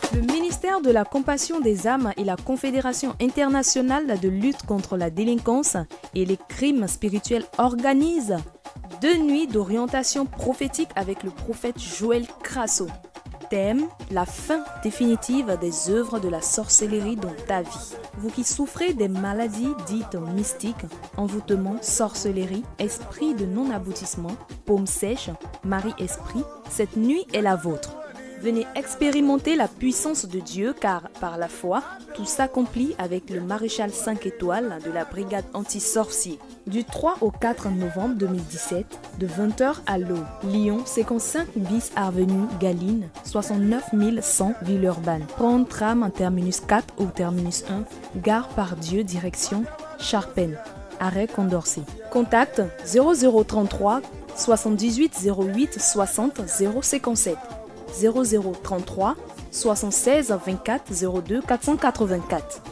Le ministère de la Compassion des âmes et la Confédération internationale de lutte contre la délinquance et les crimes spirituels organisent 2 nuits d'orientation prophétique avec le prophète Joël Crasso. Thème: la fin définitive des œuvres de la sorcellerie dans ta vie. Vous qui souffrez des maladies dites mystiques, envoûtement, sorcellerie, esprit de non-aboutissement, paume sèche, Marie-Esprit, cette nuit est la vôtre. Venez expérimenter la puissance de Dieu car, par la foi, tout s'accomplit avec le maréchal 5 étoiles de la brigade anti-sorcier. Du 3 au 4 novembre 2017, de 20h à l'eau. Lyon, 55 bis avenue Galine, 69 100 Villeurbanne. Prendre tram terminus 4 ou terminus 1, gare par Dieu, direction Charpennes. Arrêt Condorcet. Contact 0033 78 08 60 057. 0033 76 24 02 484.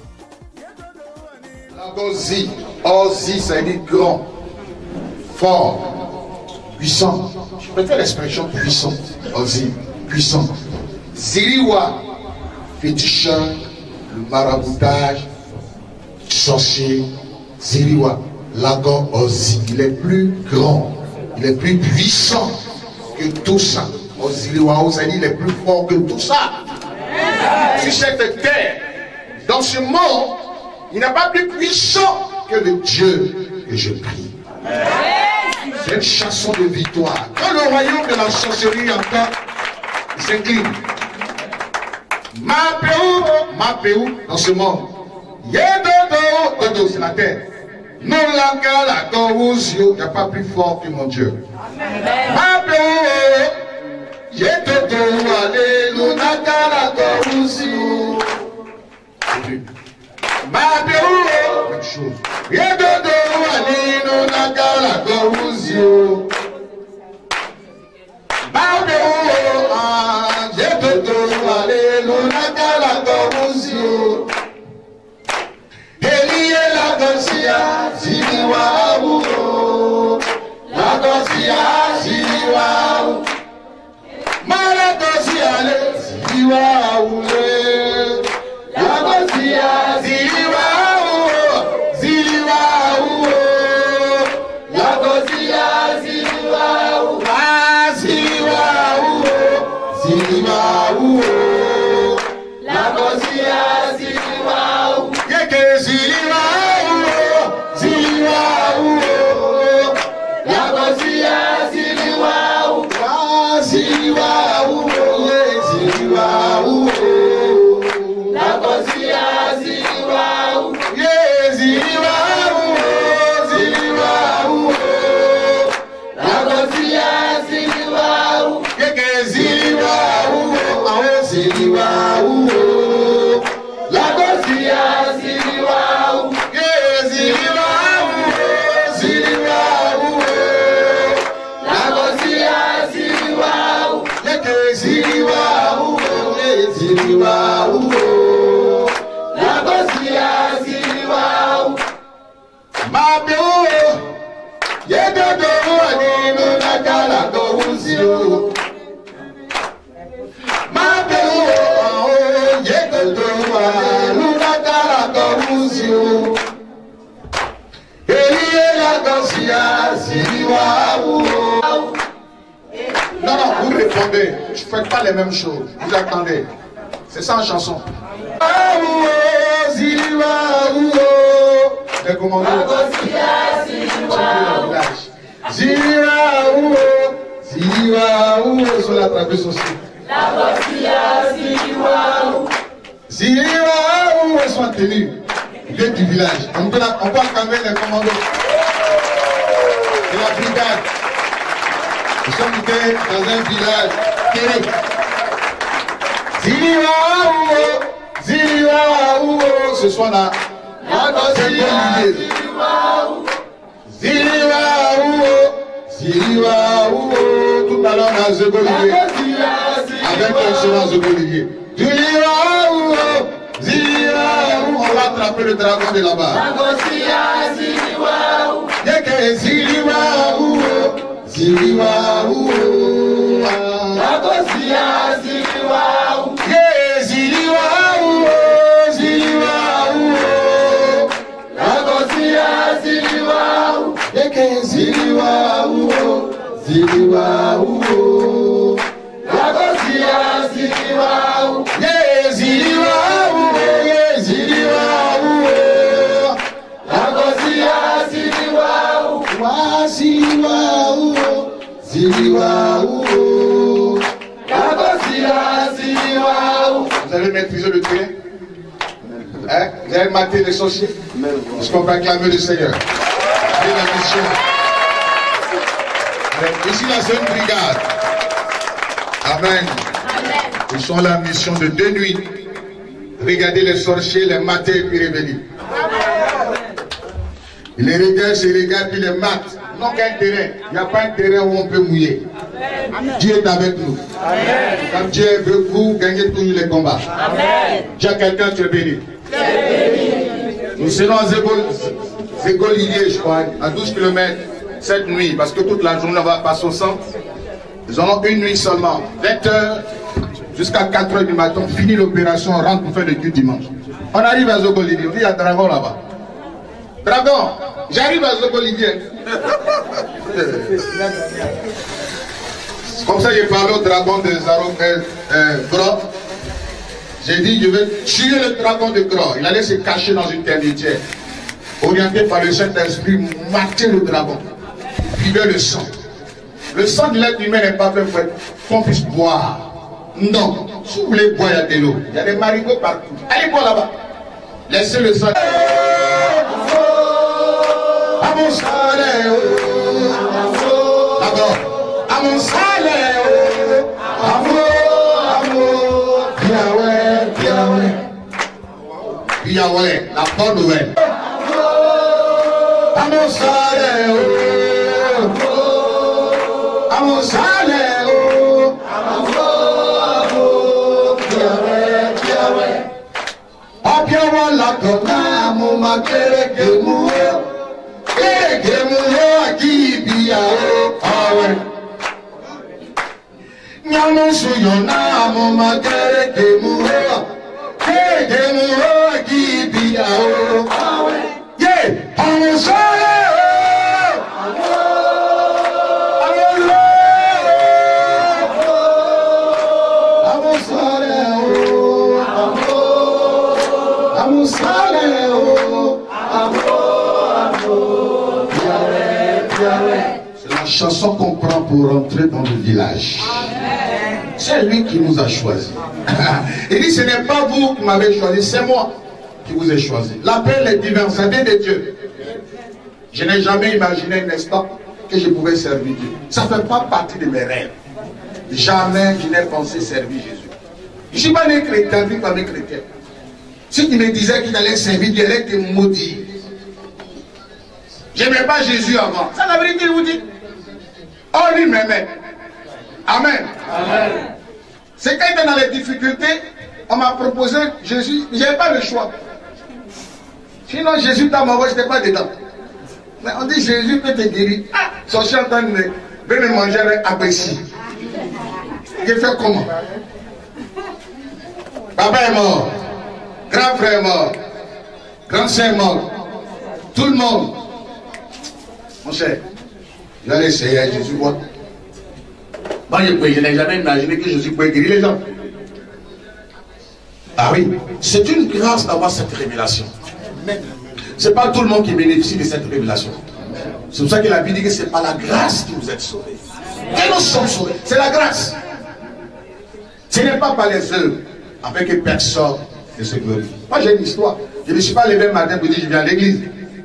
Ozi, Ozi, ça veut dire grand, fort, puissant. Je préfère l'expression puissant. Ozi, puissant. Ziriwa, féticheur, le maraboutage, sorcier. Ziriwa, Lago Ozi, il est plus grand, il est plus puissant que tout ça. Oziliwa Ozali, il est plus fort que tout ça. Sur cette terre, dans ce monde, il n'est pas plus puissant que le Dieu que je prie. C'est une chanson de victoire. Quand le royaume de la sorcellerie entend, il s'incline. Ma Péou, dans ce monde. Yedodo, c'est la terre. Non langa la il n'y a pas plus fort que mon Dieu. Ma Péou. Yedodo, alléluia, la Gorusio. Ma Péou, même chose. Yedodo, alléluia, la Gorusio. Ma Péou, Yedodo, alléluia, la Gorusio. Elie la Garcia, Siliwa, la Garcia, Siliwa. Non, vous répondez. Je ne fais pas les mêmes choses. Vous attendez. C'est ça en chanson. Les commandos. Sur la traverse aussi. Ils sont tenus. Vieux du village. On peut acclamer les commandos. De la brigade. Nous sommes dans un village terrible. Ce soir là, tout à l'heure dans Zebolivier, avec un Zebolivier. On va attraper le dragon de là-bas. Ziliwa, Ziliwa, ouo. La Gosia, Ziliwa, ouo. Yeah, Ziliwa, ouo. Yeah, Ziliwa, ouo. La Gosia, Ziliwa, ouo. Wa, Ziliwa, ouo. Ziliwa, ouo. La Gosia, Ziliwa, ouo. Vous avez maîtrisé le train? Hein? Vous avez maté les sorciers? Est-ce qu'on peut acclamer le Seigneur? C'est la mission. Ici, là, c'est une brigade. Amen. Ils sont la mission de 2 nuits. Regardez les sorciers, les mater et puis revenir. Ils les regardent, se regardent, puis les matent. Ils n'ont qu'un terrain. Il n'y a pas un terrain où on peut mouiller. Amen. Dieu est avec nous. Amen. Quand Dieu est avec vous, gagnez tous les combats. Amen. Dis à quelqu'un, tu es béni. Nous serons à Zégolivier, je crois, à 12 km cette nuit, parce que toute la journée on va passer au centre. Nous aurons une nuit seulement, 20h jusqu'à 4h du matin, on finit l'opération, on rentre pour faire le culte dimanche. On arrive à Zégolivier, on dit il y a Dragon là-bas. Dragon, j'arrive à Zégolivier. Comme ça, j'ai parlé au dragon de Gros. J'ai dit, je vais tuer le dragon de Gros. Il allait se cacher dans une termitière. Orienté par le Saint-Esprit, mater le dragon. Vivre le sang. Le sang de l'être humain n'est pas fait pour qu'on puisse boire. Non. Si vous voulez boire, il y a de l'eau. Il y a des marigots partout. Allez boire là-bas. Laissez le sang. À mon salaire. D'accord. À mon salaire. Amour. Yahweh, la bonne nouvelle. À mon salaire. À mon salaire. Apiawa la kona mo makere kemu. Kemu akibia awe. Nyamo suyona mo makere kemu. Kemu akibia awe. Yeah, on salaire. C'est la chanson qu'on prend pour rentrer dans le village. C'est lui qui nous a choisis. Il dit, ce n'est pas vous qui m'avez choisi, c'est moi qui vous ai choisi. L'appel est divin, ça vient de Dieu. Je n'ai jamais imaginé un instant que je pouvais servir Dieu. Ça ne fait pas partie de mes rêves. Jamais je n'ai pensé servir Jésus. Je ne suis pas né chrétien, vu comme un chrétien. Si tu me disais qu'il allait servir Dieu, il allait te maudire. Je n'aimais pas Jésus avant. Ça la vérité, vous dit. Oh, lui m'aimait. Amen. Amen. C'est quand il était dans les difficultés, on m'a proposé Jésus. Je n'avais pas le choix. Sinon, Jésus t'a m'envoyé, je n'étais pas dedans. Mais on dit Jésus peut te guérir. Ah, son chien en train de me manger avec appétit. Je fais comment? Papa est mort. Grand frère est mort. Grand sœur est mort. Tout le monde. Mon cher, je vais essayer à Jésus. Moi, je n'ai jamais imaginé que Jésus pouvait guérir les gens. Ah oui, c'est une grâce d'avoir cette révélation. Ce n'est pas tout le monde qui bénéficie de cette révélation. C'est pour ça que la Bible dit que ce n'est pas la grâce que vous êtes sauvés. Que nous sommes sauvés, c'est la grâce. Ce n'est pas par les œuvres, afin que personne ne se glorifie. Moi j'ai une histoire. Je ne me suis pas levé le matin pour dire je viens à l'église.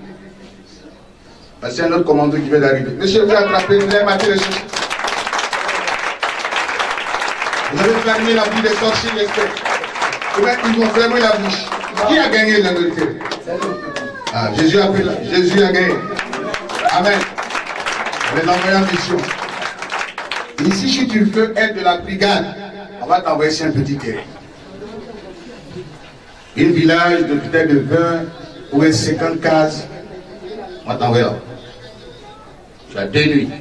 C'est un autre commando qui vient d'arriver. Monsieur, vous attrapez, vous avez maté les choses. Vous avez fermé la bouche des sorciers, ils vont fermer la bouche. Qui a gagné la vérité? Ah, Jésus a gagné. Amen. On est envoyé en mission. Ici, si tu veux être de la brigade, on va t'envoyer sur un petit terrain. Un village de peut-être de 20 ou 50 cases. On va t'envoyer là. Tu as 2 nuits.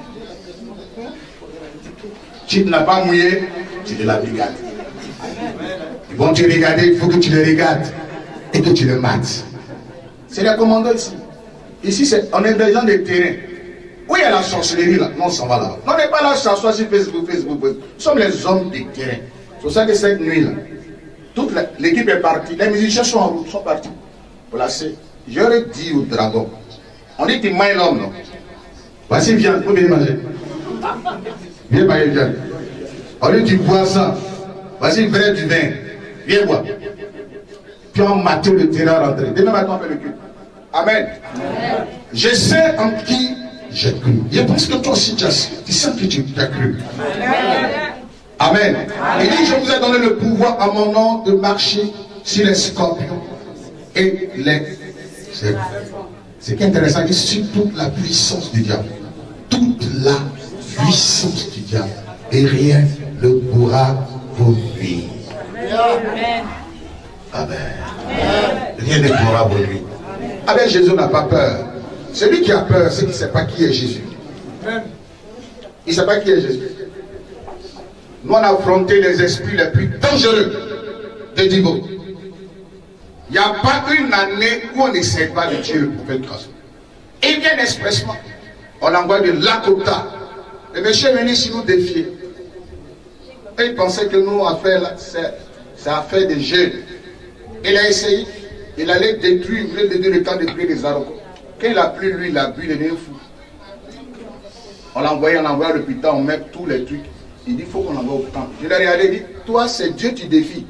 Tu n'as pas mouillé, tu es de la brigade. Ils vont te regarder, il faut que tu les regardes et que tu les mates. C'est les commandos ici. Ici, on est des gens de terrain. Où il y a la sorcellerie là? Non, on s'en va là. Non, on n'est pas là, s'asseoir sur Facebook. Nous sommes les hommes de terrain. C'est pour ça que cette nuit là, toute l'équipe est partie. Les musiciens sont en route, sont partis. Placés. J'aurais dit au dragon, on dit qu'il maille l'homme, non? Voici, viens, vous venez manger. Viens, viens. On dit tu bois ça. Voici une vraie du vin. Viens boire. Puis on matin le terrain rentré. Demain matin, on fait le culte. Amen. Amen. Je sais en qui j'ai cru. Je pense que toi aussi, tu sais que tu as cru. Amen. Amen. Il dit, je vous ai donné le pouvoir à mon nom de marcher sur les scorpions et les serpents. Ce qui est intéressant, il dit sur toute la puissance du diable. Toute la puissance du diable. Et rien ne pourra vous nuire. Amen. Amen. Rien ne pourra vous nuire. Avec Jésus n'a pas peur. Celui qui a peur, c'est qu'il ne sait pas qui est Jésus. Il ne sait pas qui est Jésus. Nous, on a affronté les esprits les plus dangereux de Divo. Il n'y a pas une année où on n'essaie pas de tuer le prophète Christ. Et il vient expressement. On envoie de Lakota. Le monsieur est venu ici nous défier. Et il pensait que nous, c'est affaire des jeunes. Il a essayé. Il allait détruire, il voulait détruire le camp de prière des Arabes. Quand il a plu, lui, il a bu, il est devenu fou. On l'a envoyé à l'hôpital, on met tous les trucs. Il dit, il faut qu'on l'envoie au camp. Je l'ai regardé, il dit, toi, c'est Dieu qui défie.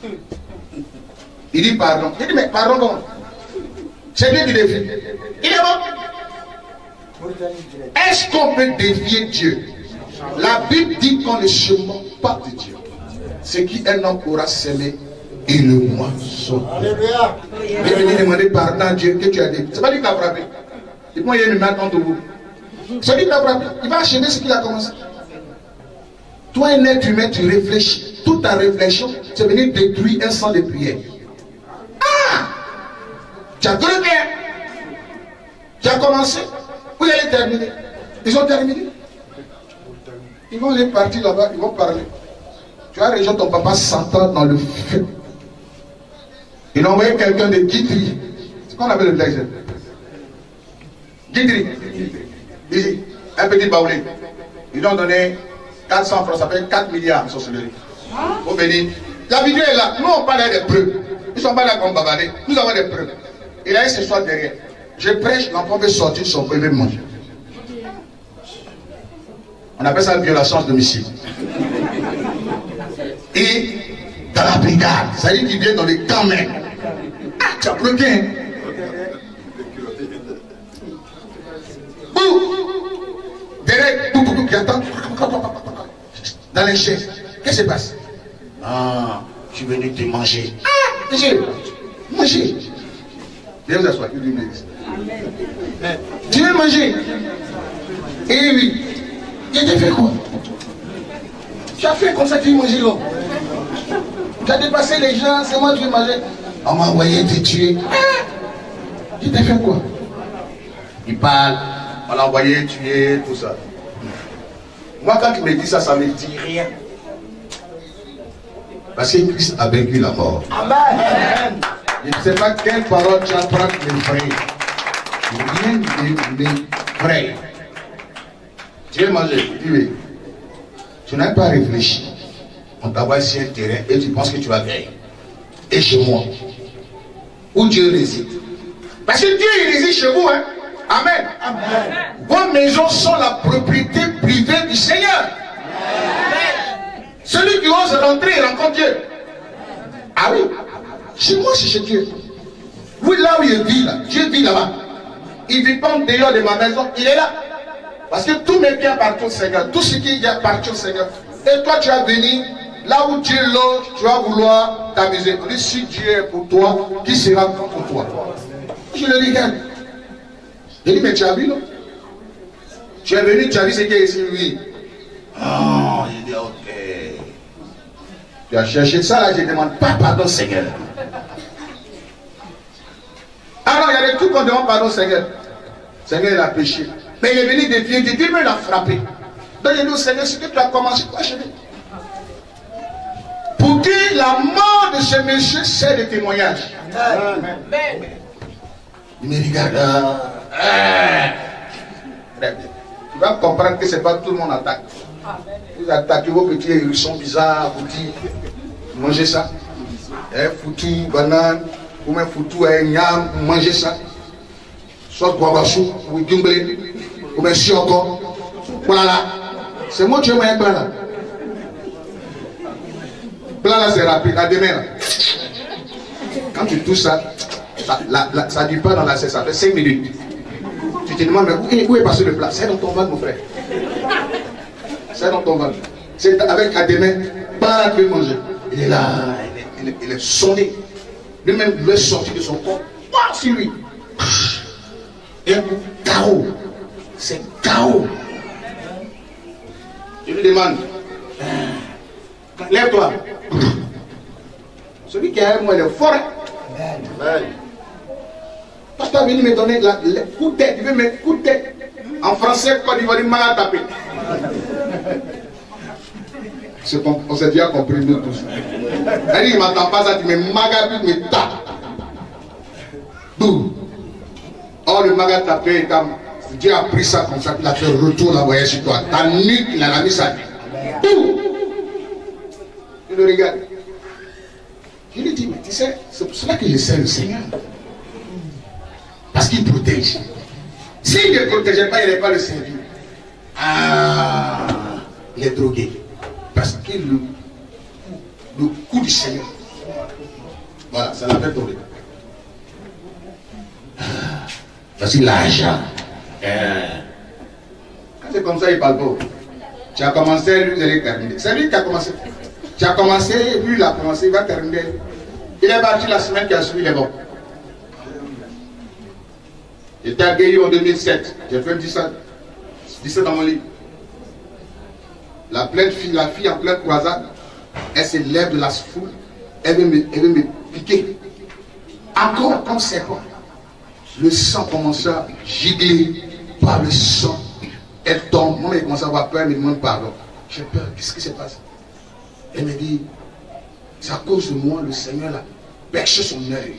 Il dit, pardon. Il dit, mais pardon, comment? C'est Dieu qui défie. Il est bon. Est-ce qu'on peut défier Dieu? La Bible dit qu'on ne se moque pas de Dieu. Ce qui un homme aura semé, et le moisson. Alléluia. Il est venu demander pardon à Dieu que tu as dit. C'est pas lui qui a frappé. Et moi, il y a une main contre vous. C'est lui qui a frappé. Il va achever ce qu'il a commencé. Toi, un être humain, tu réfléchis. Toute ta réflexion, c'est venir détruire un sang de prière. Ah! Tu as donné bien. Tu as commencé. Vous allez terminer. Ils ont terminé. Ils vont aller partir là-bas, ils vont parler. Tu as rejoint ton papa 100 ans dans le feu. Ils ont envoyé quelqu'un de Guidry. C'est qu'on appelle le blague. Guidry. Ici, un petit baoulé. Ils ont donné 400 francs, ça fait 4 milliards de sorcellerie. Au Bénin. La vidéo est là. Nous, on parle des preuves. Ils ne sont pas là comme bavarder. Nous avons des preuves. Il a eu ce soir derrière. Je prêche, l'enfant veut sortir son bébé manger. On appelle ça une violation de domicile. Et dans la brigade, ça dit qu'il vient dans les camps même. Ah, tu as bloqué. Derrière, qui attend. Dans les chaises. Qu'est-ce qui se passe? Ah, je suis venu te manger. Ah, manger. Viens vous asseoir. Tu veux manger? Et oui. Il t'a fait quoi? Tu as fait comme ça, tu veux manger l'homme. Tu as dépassé les gens, c'est moi qui veux manger. On m'a envoyé te tuer. Tu t'as fait quoi? Il parle, on l'a envoyé tuer, tout ça. Moi, quand il me dit ça, ça ne me dit rien. Parce que Christ a vaincu la mort. Amen. Je ne sais pas quelle parole tu apprends les vrais. Rien de mes vrais. Tu veux manger? Oui. Tu n'as pas réfléchi. On t'envoie sur un terrain et tu penses que tu vas gagner. Et chez moi, où Dieu réside. Parce que Dieu il réside chez vous. Hein? Amen. Amen. Vos maisons sont la propriété privée du Seigneur. Amen. Celui qui ose rentrer, il rencontre Dieu. Ah oui. Chez moi, c'est chez Dieu. Oui, là où il vit, là, Dieu vit là-bas. Il ne vit pas en dehors de ma maison, il est là. Parce que tous mes biens appartiennent au Seigneur. Tout ce qui appartient au Seigneur. Et toi, tu vas venir, là où Dieu loge, tu vas vouloir t'amuser. On dit, si Dieu est pour toi, qui sera contre toi? Je le regarde. Je dis, mais tu as vu, non? Tu es venu, tu as vu ce qui est ici, oui. Oh, il dit, ok. Tu as cherché ça, là, je ne demande pas pardon, Seigneur. Ah non, il y a des trucs qu'on demande pardon, Seigneur. Seigneur, il a péché. Mais il est venu défier, Dieu me l'a frappé. Donc il dit au Seigneur, ce que tu as commencé, tu as achevé. Pour que la mort de ce monsieur serve de témoignage. Amen. Il me regarde. Très bien. tu vas comprendre que c'est pas tout le monde attaque. Vous attaquez vos petits hérissons bizarres, vous dites, mangez ça. Foutu, banane, ou même foutu, nyam, mangez ça. Soit guabachou, ou dumblé, ou même sioko. Voilà. C'est moi qui ai moyen plan là. Plan là, c'est rapide. À demain, là. Quand tu touches ça, ça ne dure pas dans la cesse, ça fait 5 minutes. Tu te demandes, mais où est passé le plat? C'est dans ton ventre, mon frère. C'est dans ton ventre. C'est avec Adémé, pas de manger. Il est là, il est sonné. Lui-même, il est sorti de son corps. Sur lui. Et un coup, chaos. C'est chaos. Je lui demande, lève-toi. Celui qui a un mot, il est fort. Quand tu as venu me donner le coup de tête, tu veux mettre coup de tête. En français, quand il va dire mal à taper. On s'est déjà compris, nous tous. Il ne m'entend pas ça, tu me magates, tu me tapes. D'où? Or, le magat tapé, Dieu a pris ça comme ça, il a fait retour la voyage sur toi. Ta nuque, il a mis ça. D'où? Tu le regardes. Je lui dis, mais tu sais, c'est pour cela que je sers le Seigneur. Parce qu'il protège. S'il ne protégeait pas, il n'allait pas le servir. Ah, il est drogué. Parce que le coup du Seigneur, voilà, ça l'a fait tomber. Voici l'argent. Quand c'est comme ça, il parle pas. Tu as commencé, lui, vous allez terminer. C'est lui qui a commencé. Tu as commencé, lui, il a commencé, il va terminer. Il est parti la semaine qui a suivi, il est bon. J'étais à Guéhi en 2007. J'ai fait 17 dans mon livre. La fille en pleine croisade, elle se lève de la foule, elle veut me piquer. Encore comme c'est quoi? Le sang commence à gigler par le sang. Elle tombe. Moi, elle commence à avoir peur, elle me demande pardon. J'ai peur, qu'est-ce qui se passe? Elle me dit, c'est à cause de moi, le Seigneur a perché son œil.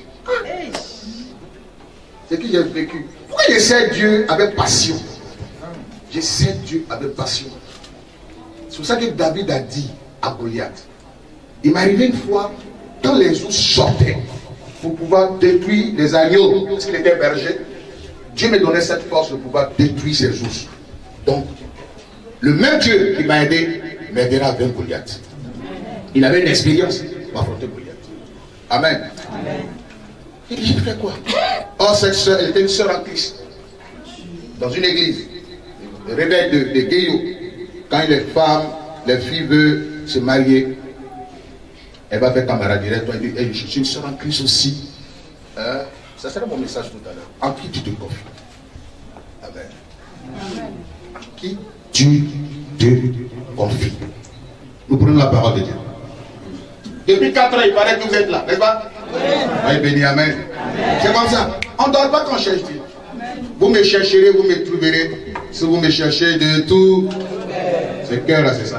C'est que j'ai vécu. Pourquoi j'essaie Dieu avec passion? J'essaie Dieu avec passion. C'est pour ça que David a dit à Goliath, il m'est arrivé une fois, quand les ours sortaient pour pouvoir détruire les agneaux, parce qu'il était berger, Dieu me donnait cette force de pouvoir détruire ces ours. Donc, le même Dieu qui m'a aidé, m'aidera avec Goliath. Il avait une expérience pour affronter Goliath. Amen. Amen. Il dit, j'ai fait quoi? Oh, cette soeur, elle était une soeur en Christ. Dans une église. Le réveil de Guéhiot. Quand les femmes, les filles veulent se marier, elle va faire camaraderie. Elle dit, hey, je suis une soeur en Christ aussi. Ça sera mon message tout à l'heure. En qui tu te confies? Amen. En qui tu te confies? Nous prenons la parole de Dieu. Depuis 4 ans, il paraît que vous êtes là, n'est-ce pas? Oui, béni, amen. C'est comme ça. On ne dort pas qu'on cherche Dieu. Vous me chercherez, vous me trouverez. Si vous me cherchez de tout, c'est cœur là, c'est ça.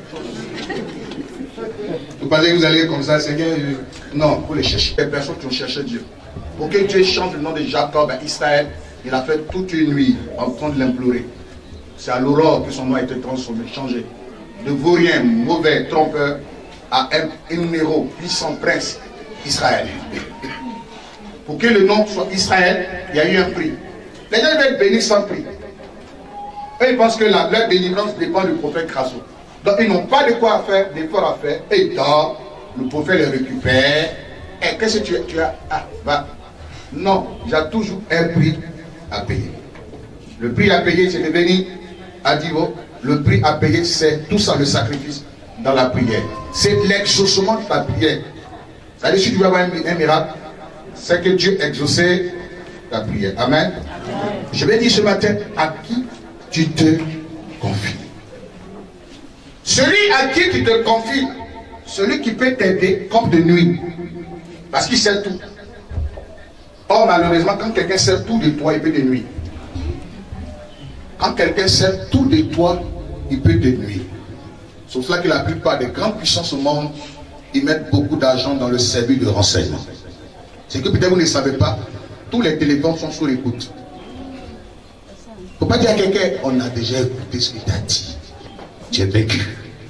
Vous pensez que vous allez comme ça, Seigneur? Non, vous les cherchez. Les personnes qui ont cherché Dieu. Pour que Dieu chante le nom de Jacob à Israël, il a fait toute une nuit en train de l'implorer. C'est à l'aurore que son nom a été transformé, changé. De vaurien, mauvais, trompeur, à un numéro puissant prince Israël. Pour que le nom soit Israël, il y a eu un prix. Les gens veulent être bénis sans prix. Et ils pensent que leur délivrance dépend du prophète Crasso. Donc ils n'ont pas de quoi faire, d'effort à faire. Et ils dorment, le prophète les récupère. Et qu'est-ce que tu as? Ah, va. Non, il y a toujours un prix à payer. Le prix à payer, c'est de venir à Divo. Le prix à payer, c'est tout ça, le sacrifice dans la prière. C'est l'exaucement de ta prière. C'est-à-dire, si tu veux avoir un miracle, c'est que Dieu exaucé ta prière. Amen. Amen. Je vais dire ce matin, à qui tu te confies? Celui à qui tu te confies, celui qui peut t'aider comme de nuit. Parce qu'il sait tout. Or, malheureusement, quand quelqu'un sait tout de toi, il peut te nuire. Quand quelqu'un sait tout de toi, il peut te nuire. C'est pour cela que la plupart des grandes puissances au monde, ils mettent beaucoup d'argent dans le service de renseignement. C'est que peut-être vous ne savez pas, tous les téléphones sont sous écoute. Il ne faut faut pas dire à quelqu'un, on a déjà écouté ce qu'il t'a dit. Tu es vécu.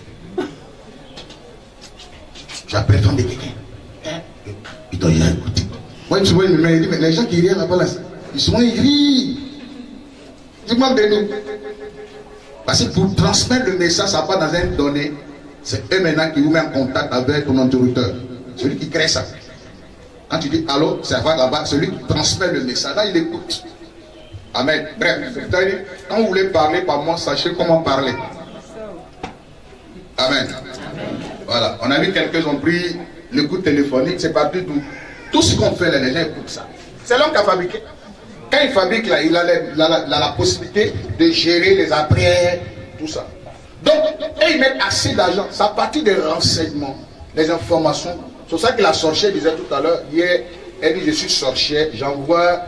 Tu as prétendu quelqu'un. Il doit y avoir écouté. Moi, tu vois, il me dit, mais les gens qui rient là-bas, là, ils sont aigris. Dis-moi de nous. Parce que pour transmettre le message, ça va dans une donnée. C'est eux maintenant qui vous mettent en contact avec ton interlocuteur. Celui qui crée ça. Quand tu dis allô, ça va là-bas. Celui qui transmet le message, là, il écoute. Amen. Bref, quand vous voulez parler par moi, sachez comment parler. Amen. Voilà. On a vu quelques-uns ont pris l'écoute téléphonique, c'est parti d'où. Tout ce qu'on fait, les gens écoutent ça. C'est l'homme qui a fabriqué. Quand il fabrique, là, il a la possibilité de gérer les après, tout ça. Donc, et ils mettent assez d'argent. C'est à partir des renseignements, des informations. C'est pour ça que la sorcière disait tout à l'heure, hier, elle dit, je suis sorcière, j'envoie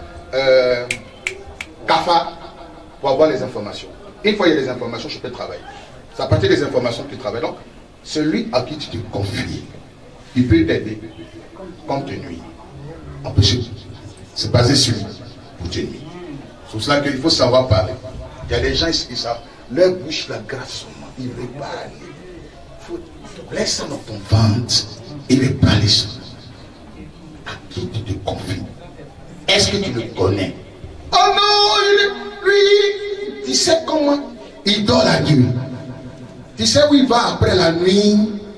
CAFA pour avoir les informations. Une fois il y a des informations, je peux travailler. C'est à partir des informations que tu travailles. Donc, celui à qui tu te confies, il peut t'aider comme te nuire. On peut se baser sur lui pour te nuire. C'est pour cela qu'il faut savoir parler. Il y a des gens qui savent, leur bouche la grâce seulement, ils veulent parler. Laisse ça dans ton ventre, il veut parler seulement. À qui tu te confies? Est-ce que tu le connais? Oh non, lui, tu sais comment il dort la nuit. Tu sais où il va après la nuit.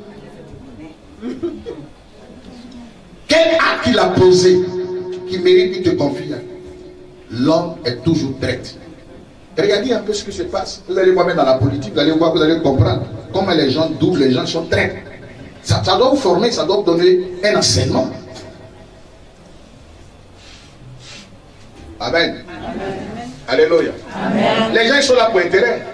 Quel acte il a posé qui mérite qu'il te confie? L'homme est toujours traite. Regardez un peu ce qui se passe. Vous allez voir même dans la politique, vous allez voir, vous allez comprendre comment les gens doublent, les gens sont traites. Ça doit vous former, ça doit vous donner un enseignement. Amen. Amen. Alléluia. Amen. Les gens ils sont là pour intérêt.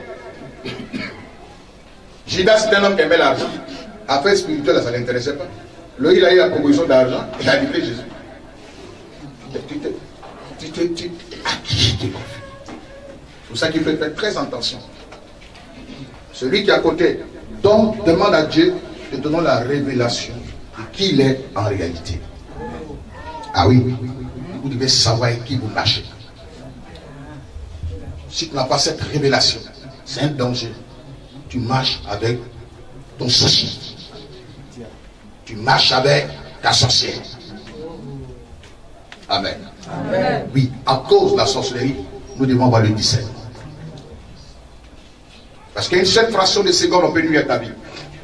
Judas c'est un homme qui aimait l'argent. Affaire spirituelle, ça ne l'intéressait pas. Lui il a eu la proposition d'argent, il a livré Jésus. À qui tu te confies? C'est pour ça qu'il faut faire très attention. Celui qui est à côté, donc demande à Dieu de donner la révélation de qui il est en réalité. Ah oui, vous devez savoir avec qui vous marchez. Si tu n'as pas cette révélation, c'est un danger. Tu marches avec ton sorcier. Tu marches avec ta sorcière. Amen. Amen. Oui, à cause de la sorcellerie, nous devons avoir le discernement. Parce qu'une seule fraction de seconde, on peut nuire à ta vie.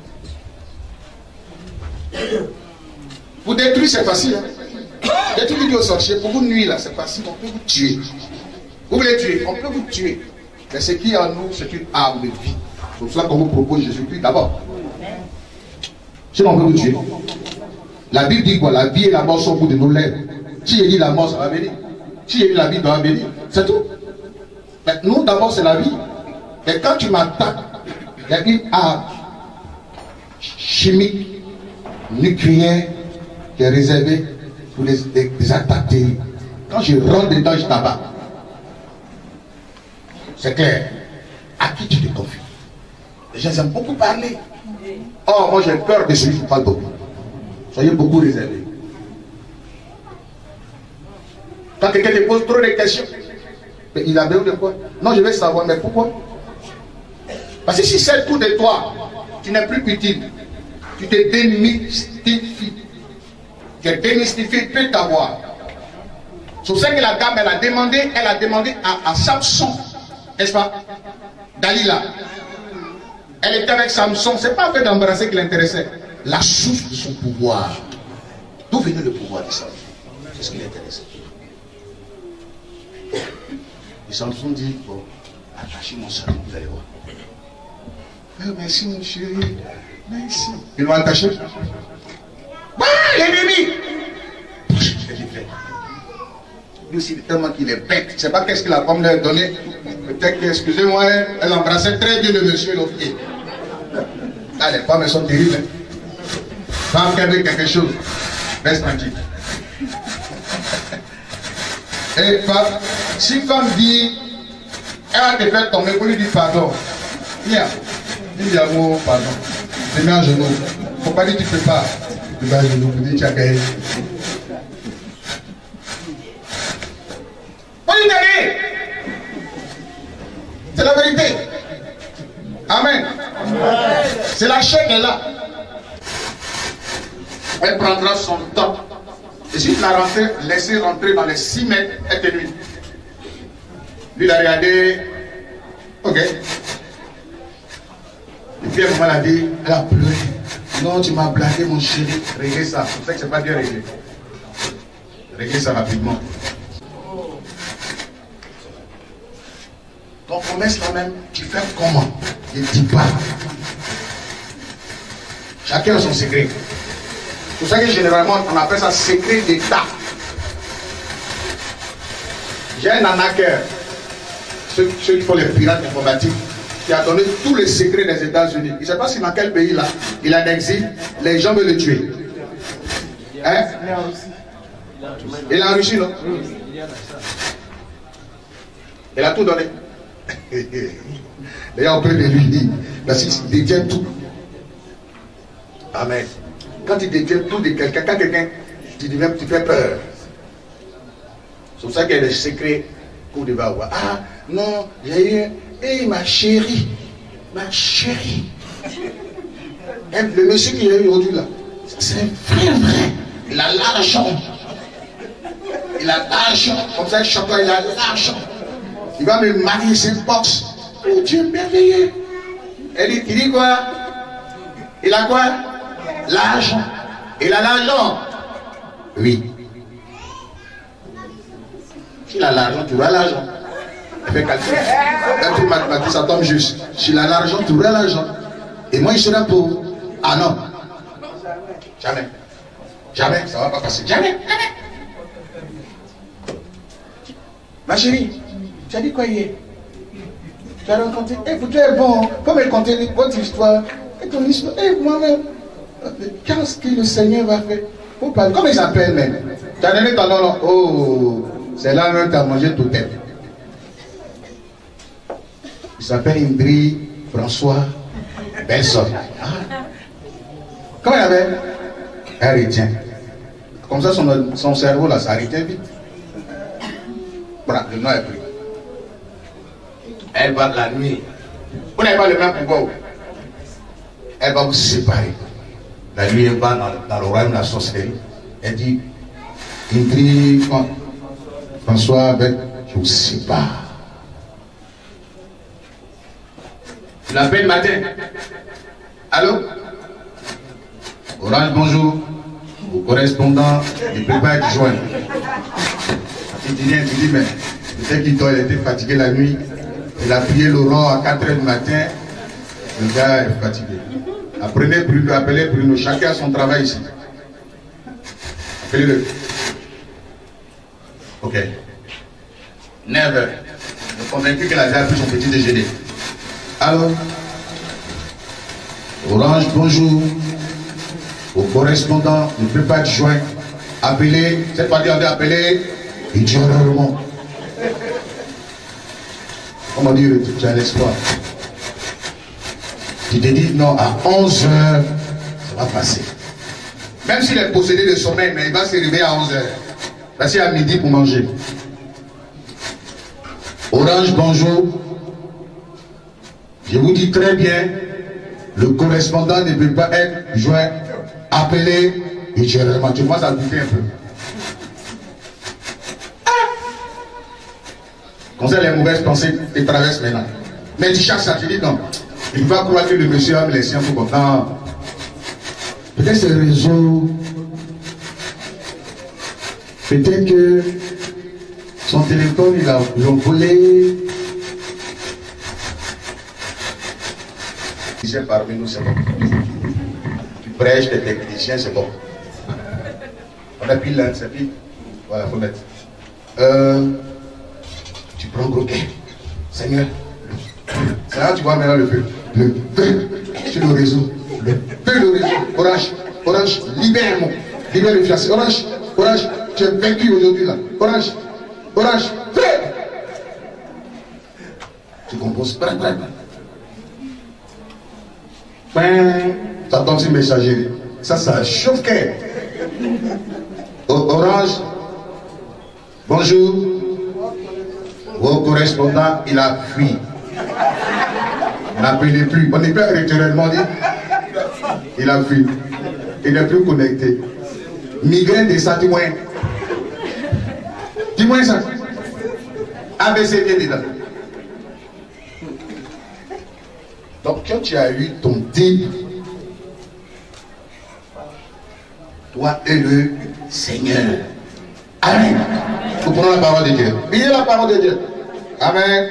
Pour détruire, c'est facile. Hein? Détruire dit aux sorciers, pour vous nuire, là, c'est facile, on peut vous tuer. Vous voulez tuer, on peut vous tuer. Mais ce qui est en nous, c'est une arme de vie. C'est pour cela qu'on vous propose Jésus-Christ d'abord. Sinon, on peut vous tuer. La Bible dit quoi? La vie et la mort sont au bout de nos lèvres. Si il dit la mort, ça va venir. Si il dit la vie, ça va venir. C'est tout. Mais nous, d'abord, c'est la vie. Et quand tu m'attaques, il y a une arme chimique, nucléaire, qui est réservée pour les attaques terribles. Quand je rentre dedans, je t'abats. C'est clair. À qui tu te confies? Les gens aiment beaucoup parler. Oh, moi j'ai peur de celui qui parle beaucoup. Soyez beaucoup réservés. Quand quelqu'un te pose trop de questions, mais il a besoin de quoi? Non, je vais savoir, mais pourquoi? Parce que si c'est tout de toi, tu n'es plus utile. Tu te démystifies. Tu es démystifié, il peut t'avoir. C'est pour ça que la dame, elle a demandé à Samson, n'est-ce pas? Dalila. Elle était avec Samson, c'est pas le fait d'embrasser qui l'intéressait. La source de son pouvoir. D'où venait le pouvoir de Samson? C'est ce qui l'intéressait. Et Samson dit, bon, attachez mon salut, vous allez voir. Oh, merci mon chéri, merci. Ils l'ont attaché. Bah, l'ennemi! Lui aussi, tellement qu'il est bête. Je ne sais pas qu'est-ce qu'il a comme leur donné. Peut-être que, excusez-moi, elle embrassait très bien le monsieur l'officier. Ah, les femmes, elles sont terribles. Hein. Femme qui a vu quelque chose, reste tranquille. Et femme, si femme dit, elle va te faire tomber pour lui dire pardon. Viens, dis à moi pardon. Je mets à genoux. Il ne faut pas dire que tu ne peux pas. Tu mets à genoux pour dire que tu as gagné. C'est la chair qu'elle a. Elle prendra son temps. Et si tu l'as laissé rentrer dans les 6 mètres, elle te nuit. Lui, il a regardé. Ok. Et puis, à un moment, elle a dit, elle a pleuré. Non, tu m'as blagué, mon chéri. Réglez ça. C'est pour ça que c'est pas bien réglé. Réglez ça rapidement. Ton promesse là-même, tu fais comment? Ne dis pas. Chacun a son secret. C'est pour ça que généralement, on appelle ça secret d'État. J'ai un arnaqueur, ceux qui font les pirates informatiques, qui a donné tous les secrets des États-Unis. Il ne sait pas si dans quel pays là, il a d'exil, les gens veulent le tuer. Hein? Il est en Russie, non? Il a tout donné. D'ailleurs, on peut de lui, parce qu'il détient tout. Amen. Quand tu détiens tout de quelqu'un, quand quelqu'un, tu fais peur. C'est pour ça qu'il y a des secrets qu'on devait avoir. Ah, non, j'ai eu, hey, ma chérie, le monsieur qui est aujourd'hui là, c'est vrai, il a l'argent. Il a l'argent, comme ça, chacun, il a l'argent. Il va me marier, c'est box. Oh Dieu merveilleux. Il dit quoi? Il a quoi? L'argent. Il a l'argent. Oui. S'il a l'argent, tu auras l'argent. Il fait calcul. Quand tu mathématiques, ça tombe juste. S'il a l'argent, tu auras l'argent. Et moi, il sera pauvre. Ah non. Jamais. Jamais. Ça ne va pas passer. Jamais. Ma chérie, tu as dit quoi hier? Tu as raconté. Eh, tu es bon. Faut me conter votre histoire. Et ton histoire. Eh, moi-même. Qu'est-ce que le Seigneur va faire? Faut parler. Comment il s'appelle même? Tu as donné ton nom. Oh, c'est là même que tu as mangé tout tête. Il s'appelle Indri François Benson. Ah. Comment il avait? Elle retient. Comme ça, son cerveau là, ça retient vite. Voilà, le nom est pris. Elle va la nuit. Vous n'avez pas le même pouvoir. Elle va vous séparer. La nuit, elle va dans le royaume de la sorcellerie. Elle dit, Indri François avec, je vous sépare. Tu l'appelles matin. Allô? Orange, bonjour. Vos correspondants, il prépare du joint. Il dit rien, tu dis, mais peut-être qu'il doit, il était fatigué la nuit. Il a prié Laurent à 4 h du matin. Le gars est fatigué. Appelez Bruno. Chacun a son travail ici. Appelez-le. Ok. 9 h. Je suis convaincu qu'elle a déjà pris son petit déjeuner. Alors, Orange, bonjour. Au correspondant, ne peut pas de joint. Appelez, cette fois-ci on dit appeler, et Dieu rarement. Comment dire, tu as l'espoir. Tu te dis, non, à 11 h, ça va passer. Même s'il est possédé de sommeil, mais il va se réveiller à 11 h. Passer à midi pour manger. Orange, bonjour. Je vous dis très bien, le correspondant ne peut pas être joint, appelé, et généralement, tu vois, ça goûter un peu. Comme ça, les mauvaises pensées te traversent maintenant. Mais tu cherches ça, tu dis non. Il va croire que le monsieur va me laisser un peu comme ça. Peut-être c'est le réseau. Peut-être que son téléphone, ils l'ont volé. Parmi nous, c'est bon. Tu prêches, tes techniciens, c'est bon. On a pile là, c'est pile. Voilà, faut mettre. Tu prends Groquet. Seigneur. C'est là que tu vois maintenant le feu. Le feu sur le réseau. Le feu de réseau. Orange, libère-moi. Libère le fiancé. Orange, tu es vaincu aujourd'hui là. Orange, feu. Tu composes. Ça tombe sur messagerie. Ça chauffe cœur. Orange, bonjour. Vos correspondants, il a fui. N'appelez plus. On n'est pas rituellement dit. Il a fui. Il n'est plus connecté. Migraine de ça, dis-moi. Dis-moi ça. ABCD dedans. Donc quand tu as eu ton début, toi et le Seigneur. Amen. Nous prenons la parole de Dieu. Lisez la parole de Dieu. Amen.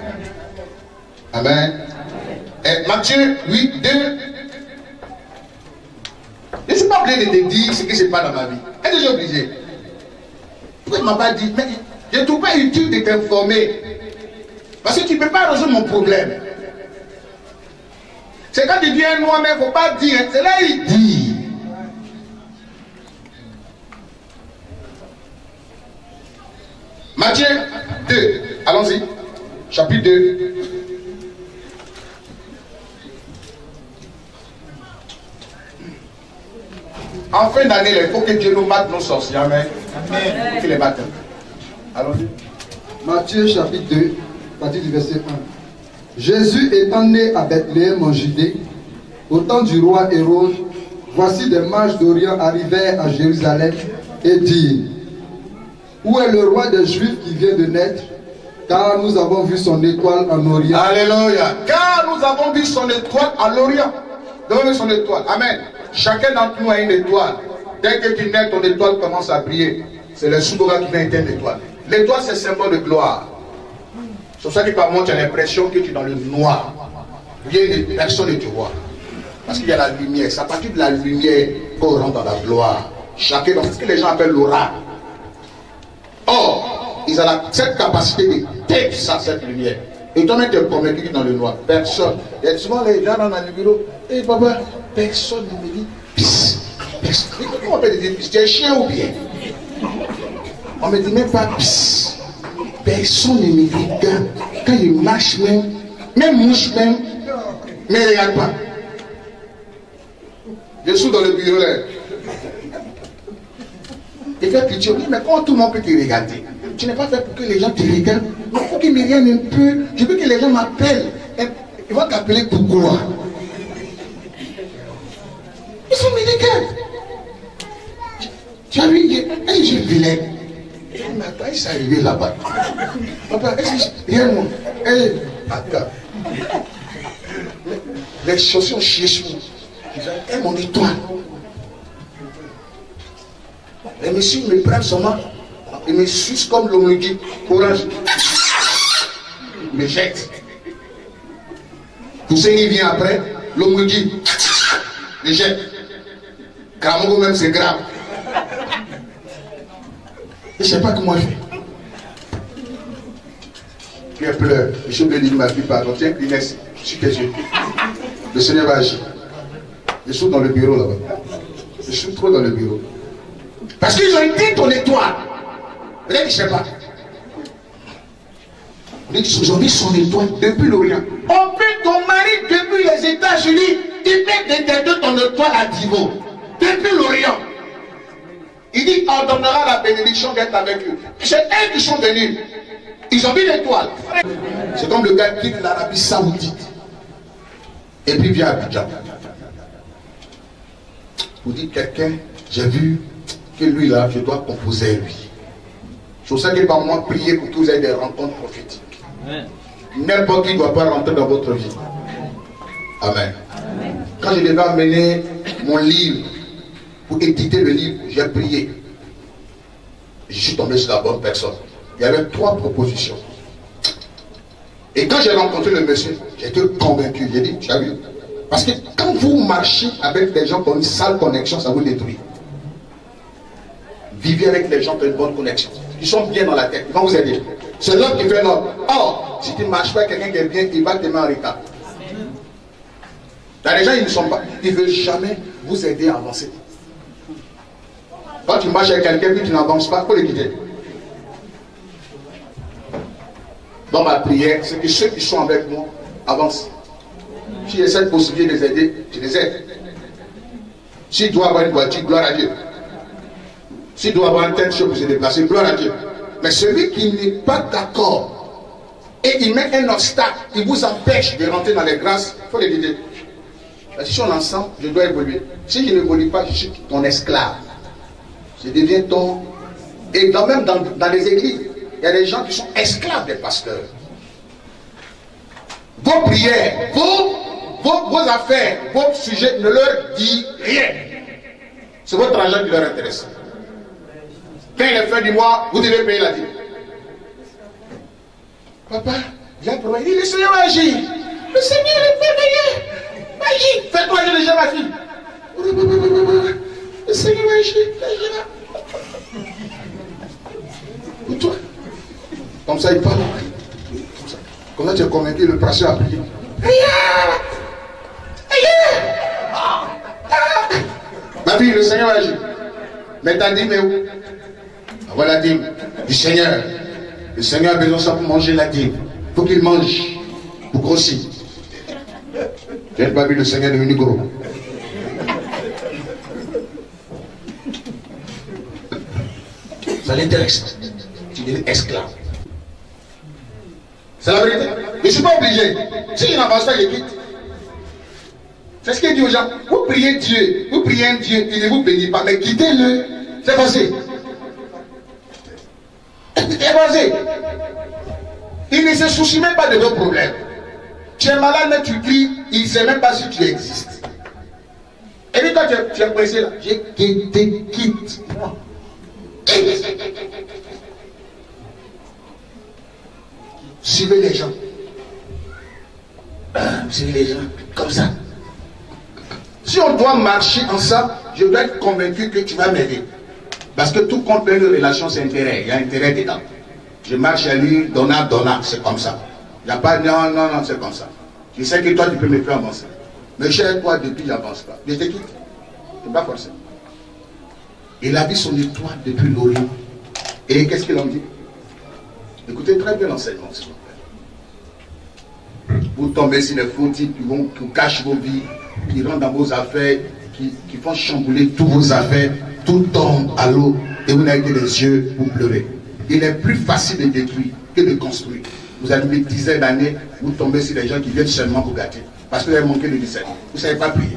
Amen. Et Matthieu 8, 2. Je ne suis pas obligé de te dire ce qui se passe dans ma vie. Est-ce que j'ai obligé? Pourquoi il ne m'a pas dit? Mais je ne trouve pas utile de t'informer. Parce que tu ne peux pas résoudre mon problème. C'est quand il vient moi, mais il ne faut pas dire. C'est là il dit. Matthieu 2. Allons-y. Chapitre 2. En fin d'année, il faut que Dieu nous batte nos sorciers. Amen. Amen. Il faut qu'il les batte. Allons-y. Matthieu chapitre 2, à partir du verset 1. Jésus étant né à Bethléem en Judée, au temps du roi Hérode, voici des mages d'Orient arrivèrent à Jérusalem et dirent: où est le roi des Juifs qui vient de naître? Car nous avons vu son étoile en Orient. Alléluia. Car nous avons vu son étoile en Orient. Nous avons vu son étoile. Amen. Chacun d'entre nous a une étoile. Dès que tu nais, ton étoile commence à briller. C'est le souverain qui vient éteindre l'étoile. L'étoile, c'est symbole de gloire. C'est pour ça que par moment, tu as l'impression que tu es dans le noir. Personne ne te voit. Parce qu'il y a la lumière. C'est à partir de la lumière qu'on rentre dans la gloire. Chacun, c'est ce que les gens appellent l'aura. Or, ils ont cette capacité de taper ça, cette lumière. Et toi-même, tu es convaincu dans le noir. Personne. Il y a souvent les gens dans le bureau. Hey papa, personne ne me dit pisse. Personne. Comment on peut dire pisse? Tu es chien ou bien? On ne me dit même pas pisse. Personne ne me regarde. Quand il marche même mouche même, ne me regarde pas. Je suis dans le bureau là. Il fait pitié. Mais quand tout le monde peut te regarder, tu n'es pas fait pour que les gens te regardent. Il faut qu'ils me regardent un peu. Je veux que les gens m'appellent. Ils vont t'appeler pourquoi? Ils sont me regardent. Tu as vu, est-ce que j'ai vilain? Mais attends, il s'est arrivé là-bas. Papa, est-ce que j'ai... Regarde-moi. Attends. Les chaussures ont chié sur moi. Et mon étoile. Les messieurs me prennent son main. Ils me sucent comme l'homme me dit. Courage. Ils me jettent. Tout ce qui vient après, l'homme me dit. Les jette. Gramongo même c'est grave. Je ne sais pas comment il fait. Pierre pleure. Je suis obligé de dire ma fille, pardon. Tiens, Kleenex sur tes yeux. Le Seigneur va agir. Je suis dans le bureau là-bas. Je suis trop dans le bureau. Parce qu'ils ont dit ton étoile. Peut-être que je ne sais pas. Ils ont dit son étoile depuis l'Orient. On peut ton mari depuis les États-Unis. Il peut détecter ton étoile à Divo. Depuis l'Orient. Il dit, on donnera la bénédiction d'être avec eux. C'est eux qui sont venus. Ils ont vu l'étoile. C'est comme le gars qui quitte l'Arabie Saoudite. Et puis vient à Abidjan. Vous dites quelqu'un, j'ai vu que lui là, je dois composer lui. C'est pour ça que par moi, priez pour que vous ayez des rencontres prophétiques. N'importe qui ne doit pas rentrer dans votre vie. Amen. Amen. Quand je devais amener mon livre pour éditer le livre, j'ai prié. Je suis tombé sur la bonne personne. Il y avait 3 propositions. Et quand j'ai rencontré le monsieur, j'étais convaincu. J'ai dit, tu as vu? Parce que quand vous marchez avec des gens qui ont une sale connexion, ça vous détruit. Vivez avec les gens qui ont une bonne connexion. Ils sont bien dans la tête, ils vont vous aider. C'est l'homme qui fait l'homme. Or, si tu ne marches pas avec quelqu'un qui est bien, il va te mettre en retard. Dans les gens, ils ne sont pas, ils ne veulent jamais vous aider à avancer. Quand tu marches avec quelqu'un et tu n'avances pas, il faut le quitter. Dans ma prière, c'est que ceux qui sont avec moi avancent. Si j'ai cette possibilité de les aider, je les aide. S'il doit avoir une voiture, gloire à Dieu. S'il doit avoir une telle chose pour se déplacer, gloire à Dieu. Mais celui qui n'est pas d'accord et il met un obstacle, il vous empêche de rentrer dans les grâces, il faut l'éviter. Si on est ensemble, je dois évoluer. Si je n'évolue pas, je suis ton esclave. Je deviens ton... Et même dans les églises, il y a des gens qui sont esclaves des pasteurs. Vos prières, vos affaires, vos sujets ne leur disent rien. C'est votre argent qui leur intéresse. Quand il est fin du mois, vous devez payer la dîme. Papa, viens pour moi. Il dit, le Seigneur va agir. Le Seigneur est merveilleux. Agis. Fais-toi agir déjà, ma fille. Le Seigneur va agir. Pour toi. Comme ça, il parle. Comme ça, tu es convaincu, le pasteur a prié. Ma fille, le Seigneur va agir. Mais ta dîme est où? Voilà la dîme du Seigneur. Le Seigneur a besoin de ça pour manger la dîme. Il faut qu'il mange pour grossir. Tu n'as pas vu le Seigneur devenu gros. Ça l'intéresse. Tu deviens esclave. C'est la vérité. Je ne suis pas obligé. Si je n'avance pas, je quitte. C'est ce qu'il dit aux gens. Vous priez Dieu. Vous priez un Dieu. Il ne vous bénit pas. Mais quittez-le. C'est facile. C'est facile. Il ne se soucie même pas de vos problèmes. Tu es malade, mais tu cries. Il ne sait même pas si tu existes. Et puis quand tu es pressé là, je te quitte. Suivez les gens. Suivez les gens comme ça. Si on doit marcher ensemble, je dois être convaincu que tu vas m'aider. Parce que tout compte fait une relation, c'est intérêt. Il y a intérêt dedans. Je marche à lui, donnant, c'est comme ça. Il n'y a pas non, c'est comme ça. Je sais que toi, tu peux me faire avancer. Mais cher, toi, depuis, j'avance pas. Je te quitte. Je ne pas forcer. Il a vu son étoile depuis l'Orient. Et qu'est-ce qu'il en dit? Écoutez très bien l'enseignement, s'il vous plaît. Vous tombez sur les faux types qui cachent vos vies, qui rentrent dans vos affaires, qui font chambouler tous vos affaires, tout tombe à l'eau et vous n'avez que les yeux, vous pleurez. Il est plus facile de détruire que de construire. Vous avez des dizaines d'années, vous tombez sur les gens qui viennent seulement vous gâter. Parce que vous avez manqué de discernement. Vous ne savez pas prier.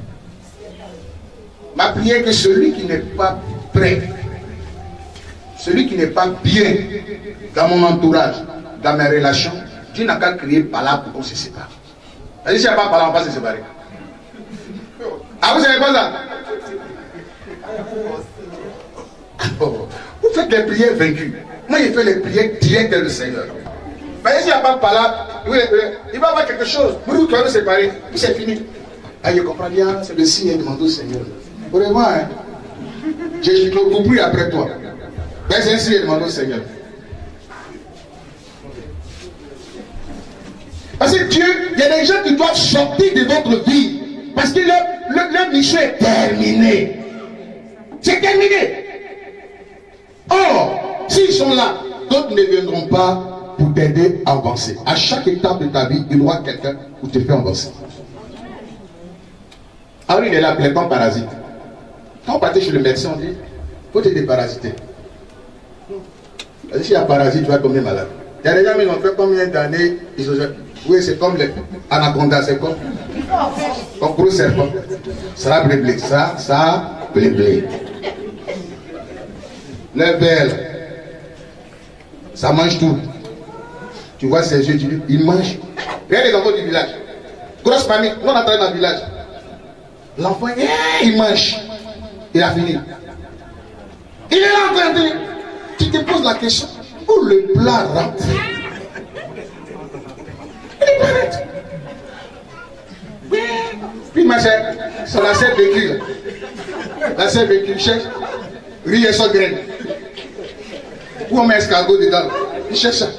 Ma prière est que celui qui n'est pas prêt, celui qui n'est pas bien dans mon entourage, dans mes relations, Dieu n'a qu'à crier par là pour qu'on se sépare. C'est-à-dire, s'il n'y a pas par là, on va se séparer. Ah, vous savez pas ça? Oh, vous faites des prières vaincues. Moi, je fais les prières directes avec le Seigneur. Mais s'il n'y a pas par là, il va y avoir quelque chose. Vous allez se séparer, puis c'est fini. Ah, je comprends bien, c'est le signe demandé au Seigneur. Vraiment, hein? Je ne peux plus après toi. Mais c'est un signe demandé au Seigneur. Parce que Dieu, il y a des gens qui doivent sortir de votre vie. Parce que leur mission est terminée. C'est terminé. Or, s'ils sont là, d'autres ne viendront pas pour t'aider à avancer. À chaque étape de ta vie, il y aura quelqu'un pour te faire avancer. Alors il est là, plein temps parasite. Quand on partait chez le médecin, on dit, il faut te déparasiter. Si il y a parasite, tu vas tomber malade. Il y a des gens qui ont fait combien d'années, oui, c'est comme les anacondas, c'est comme gros serpent. Ça a blé, ça blé. Le belle, ça mange tout. Tu vois ses yeux, tu dis, il mange. Regarde les enfants du village. Grosse famille, on entend dans le village. L'enfant, il mange. Il a fini. Il est là en train de... Tu te poses la question, où le plat rentre? Il est pas rentre. Puis ma chère, c'est la sève vécue. La sève vécue, cherche. Riz et son graine. Où on met escargot dedans? Il cherche ça.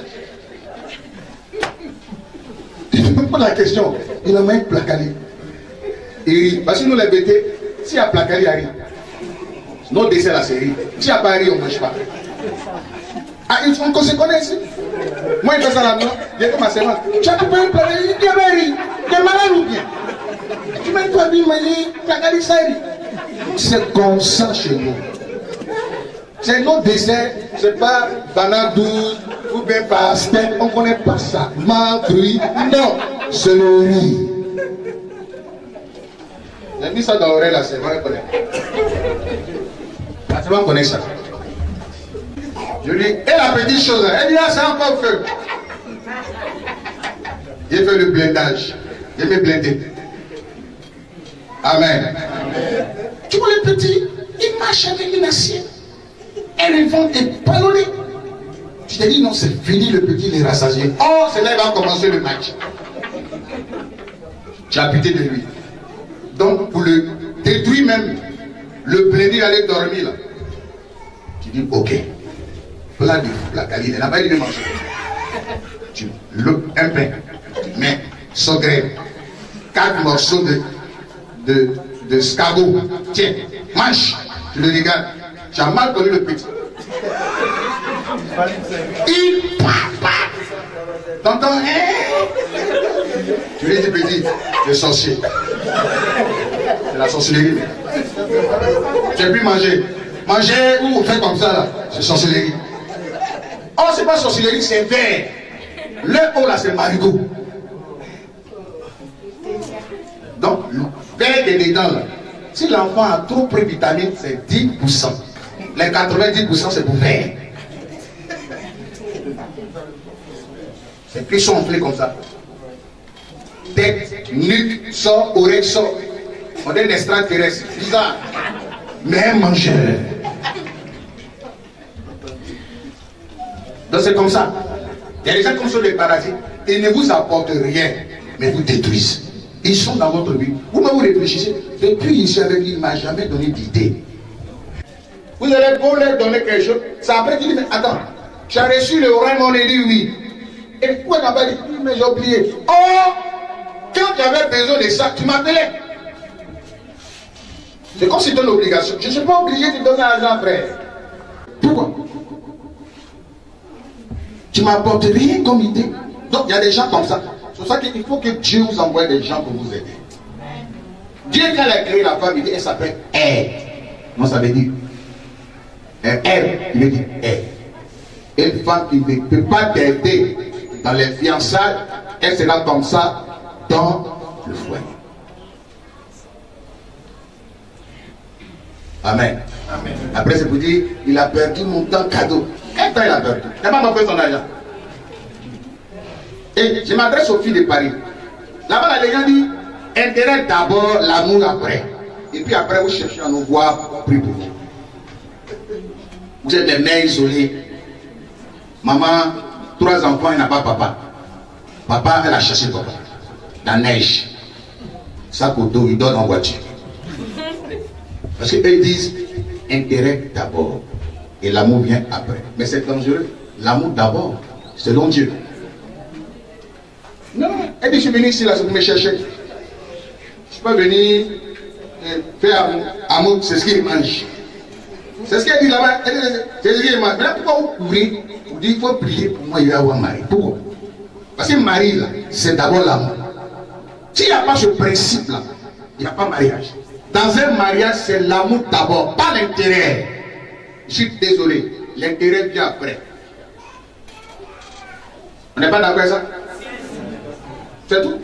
Tu ne poses pas la question. Il a mis placali. Il rit. Parce que nous les bêtés, s'il y a placali, il y a riz. Nos desserts là, c'est riz. S'il n'y a pas riz, on ne mange pas. Ah, on se connaît ici. Moi, il fait ça là-dedans. J'ai fait ma séance. Tu as tout payé un placali, il y avait riz. Tu es malade ou bien? Tu m'as pas dit, manger placali, ça riz. C'est comme ça chez nous. C'est nos desserts, c'est pas banane douce ou bien pastèque, on ne connaît pas ça. Fruit, non, c'est le riz. dis ça dans l'oreille là, c'est vrai, connaît. La femme connaît ça. Je lui dis, et la petite chose, elle dit là, c'est encore feu. J'ai fait le blindage. J'ai mis blindé. Amen. Tu vois le petit, il marche avec une assiette. Elle vend des ballonnets. Tu t'es dit, non, c'est fini, le petit, il est rassasié. Oh, c'est là, il va commencer le match. Tu as pitié de lui. Donc, pour le détruire même, le blindé allait dormir là. Tu dis, ok. Plat de la caline, elle n'a pas dit de manger. Tu loupes un pain. Tu mets son grain. 4 morceaux de scargot. Tiens, mange. Tu le regardes. Tu as mal connu le petit. Il papa. T'entends? Tu lui dis petit, le sorcier. C'est la sorcellerie. Tu as pu manger. Manger ou faire comme ça là, c'est sorcellerie. Oh, c'est pas sorcellerie, c'est vert. Le haut là, c'est marigot. Donc, le vert qui est dedans là, si l'enfant a trop pris de vitamines, c'est 10%. Les 90% c'est pour vert. C'est plus enflé comme ça. Tête, nuque, sort, oreille, sort. On est un extraterrestre. Bizarre. Mais un mangeur. Donc c'est comme ça. Il y a des gens comme ça, des parasites. Ils ne vous apportent rien, mais vous détruisent. Ils sont dans votre vie. Vous-même vous réfléchissez. Depuis ici avec lui, il ne m'a jamais donné d'idée. Vous allez pour leur donner quelque chose. Ça après, tu dis, mais attends, tu as reçu le royaume, on a dit oui. Et pourquoi tu n'as pas dit oui, mais j'ai oublié. Oh, quand tu avais besoin de ça, tu m'appelais. C'est comme si c'était une obligation. Je ne suis pas obligé de donner l'argent, frère. Pourquoi? Tu ne m'apportes rien comme idée. Donc il y a des gens comme ça. C'est pour ça qu'il faut que Dieu vous envoie des gens pour vous aider. Dieu, quand il a créé la femme, il dit, elle s'appelle Ève. Non, ça veut dire Ève, il veut dire Ève. Une femme qui ne peut pas t'aider dans les fiançailles, elle sera comme ça dans le foyer. Amen. Amen. Après, c'est pour dire, il a perdu mon temps cadeau. Quel temps il a perdu? Il n'a pas m'offert son argent. Et je m'adresse aux filles de Paris. Là-bas, la légende dit, intérêt d'abord, l'amour après. Et puis après, vous cherchez à nous voir, on prie pour vous. Vous êtes des mères isolées. Maman, 3 enfants, il n'a pas papa. Papa, elle a cherché papa. La neige. Sac au dos, il donne en voiture. Parce qu'eux disent, intérêt d'abord. Et l'amour vient après. Mais c'est dangereux. L'amour d'abord, selon Dieu. Non, elle dit, je suis venu ici, là, pour me chercher. Je ne suis pas venu faire amour, c'est ce qu'il mange. C'est ce qu'elle dit là-bas. C'est ce qu'il mange. Mais là, pourquoi vous courez? Vous dites, il faut prier pour moi, il va y avoir un mari. Pourquoi? Parce que mari, là, c'est d'abord l'amour. S'il n'y a pas ce principe-là, il n'y a pas mariage. Dans un mariage, c'est l'amour d'abord, pas l'intérêt. Je suis désolé, l'intérêt vient après. On n'est pas d'accord avec ça? C'est tout?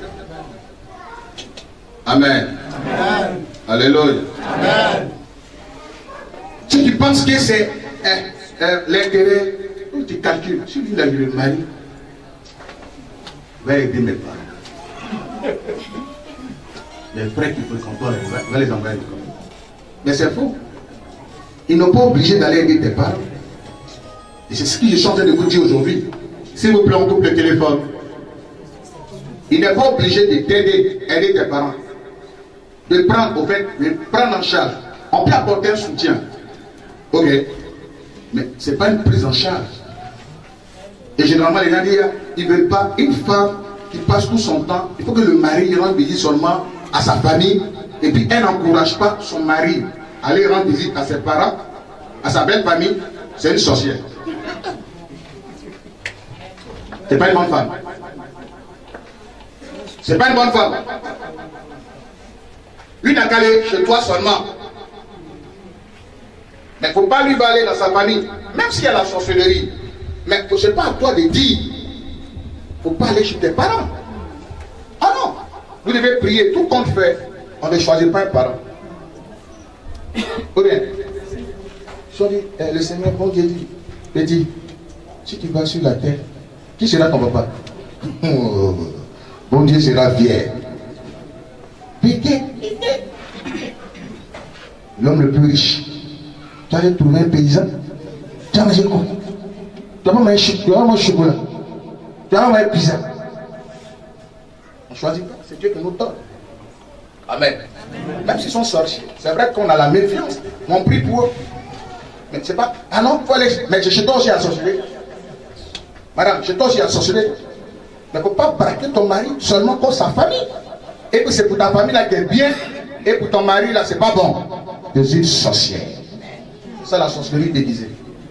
Amen. Amen. Alléluia. Amen. Si tu penses que c'est l'intérêt, tu calcules. Si tu as vu le mari, va aider mes parents. Les frères qui fréquentent, va les envoyer. Mais c'est faux. Ils n'ont pas obligé d'aller aider tes parents. Et c'est ce que je suis en train de vous dire aujourd'hui. S'il vous plaît, on coupe le téléphone. Il n'est pas obligé de t'aider, aider tes parents. De prendre, au fait, de prendre en charge. On peut apporter un soutien. Ok. Mais ce n'est pas une prise en charge. Et généralement, les gens disent, ils ne veulent pas une femme qui passe tout son temps. Il faut que le mari rende visite seulement à sa famille. Et puis, elle n'encourage pas son mari à aller rendre visite à ses parents, à sa belle famille. C'est une sorcière. C'est pas une bonne femme. C'est pas une bonne femme. Lui n'a qu'à aller chez toi seulement. Mais il ne faut pas lui aller dans sa famille. Même s'il y a la sorcellerie. Mais ce n'est pas à toi de dire. Il ne faut pas aller chez tes parents. Ah non. Vous devez prier tout compte fait. On ne choisit pas un parent. Ou bien, le Seigneur, bon Dieu dit, petit, si tu vas sur la terre, qui sera ton papa? Bon Dieu sera vieil. L'homme le plus riche. Tu allais trouver un paysan. Tu as mangé quoi? Tu as mangé chocolat. Tu as mangé pizza. On ne choisit pas, c'est Dieu qui nous donne. Amen. Même s'ils sont sorciers, c'est vrai qu'on a la méfiance. On prie pour eux. Mais c'est pas. Ah non, il faut aller. Mais chez toi aussi à sorceler. Madame, chez toi aussi à sorceler. Mais il ne faut pas braquer ton mari seulement pour sa famille. Et puis c'est pour ta famille là qui est bien. Et pour ton mari là, c'est pas bon. Je suis sorcière. C'est ça la sorcellerie déguisée.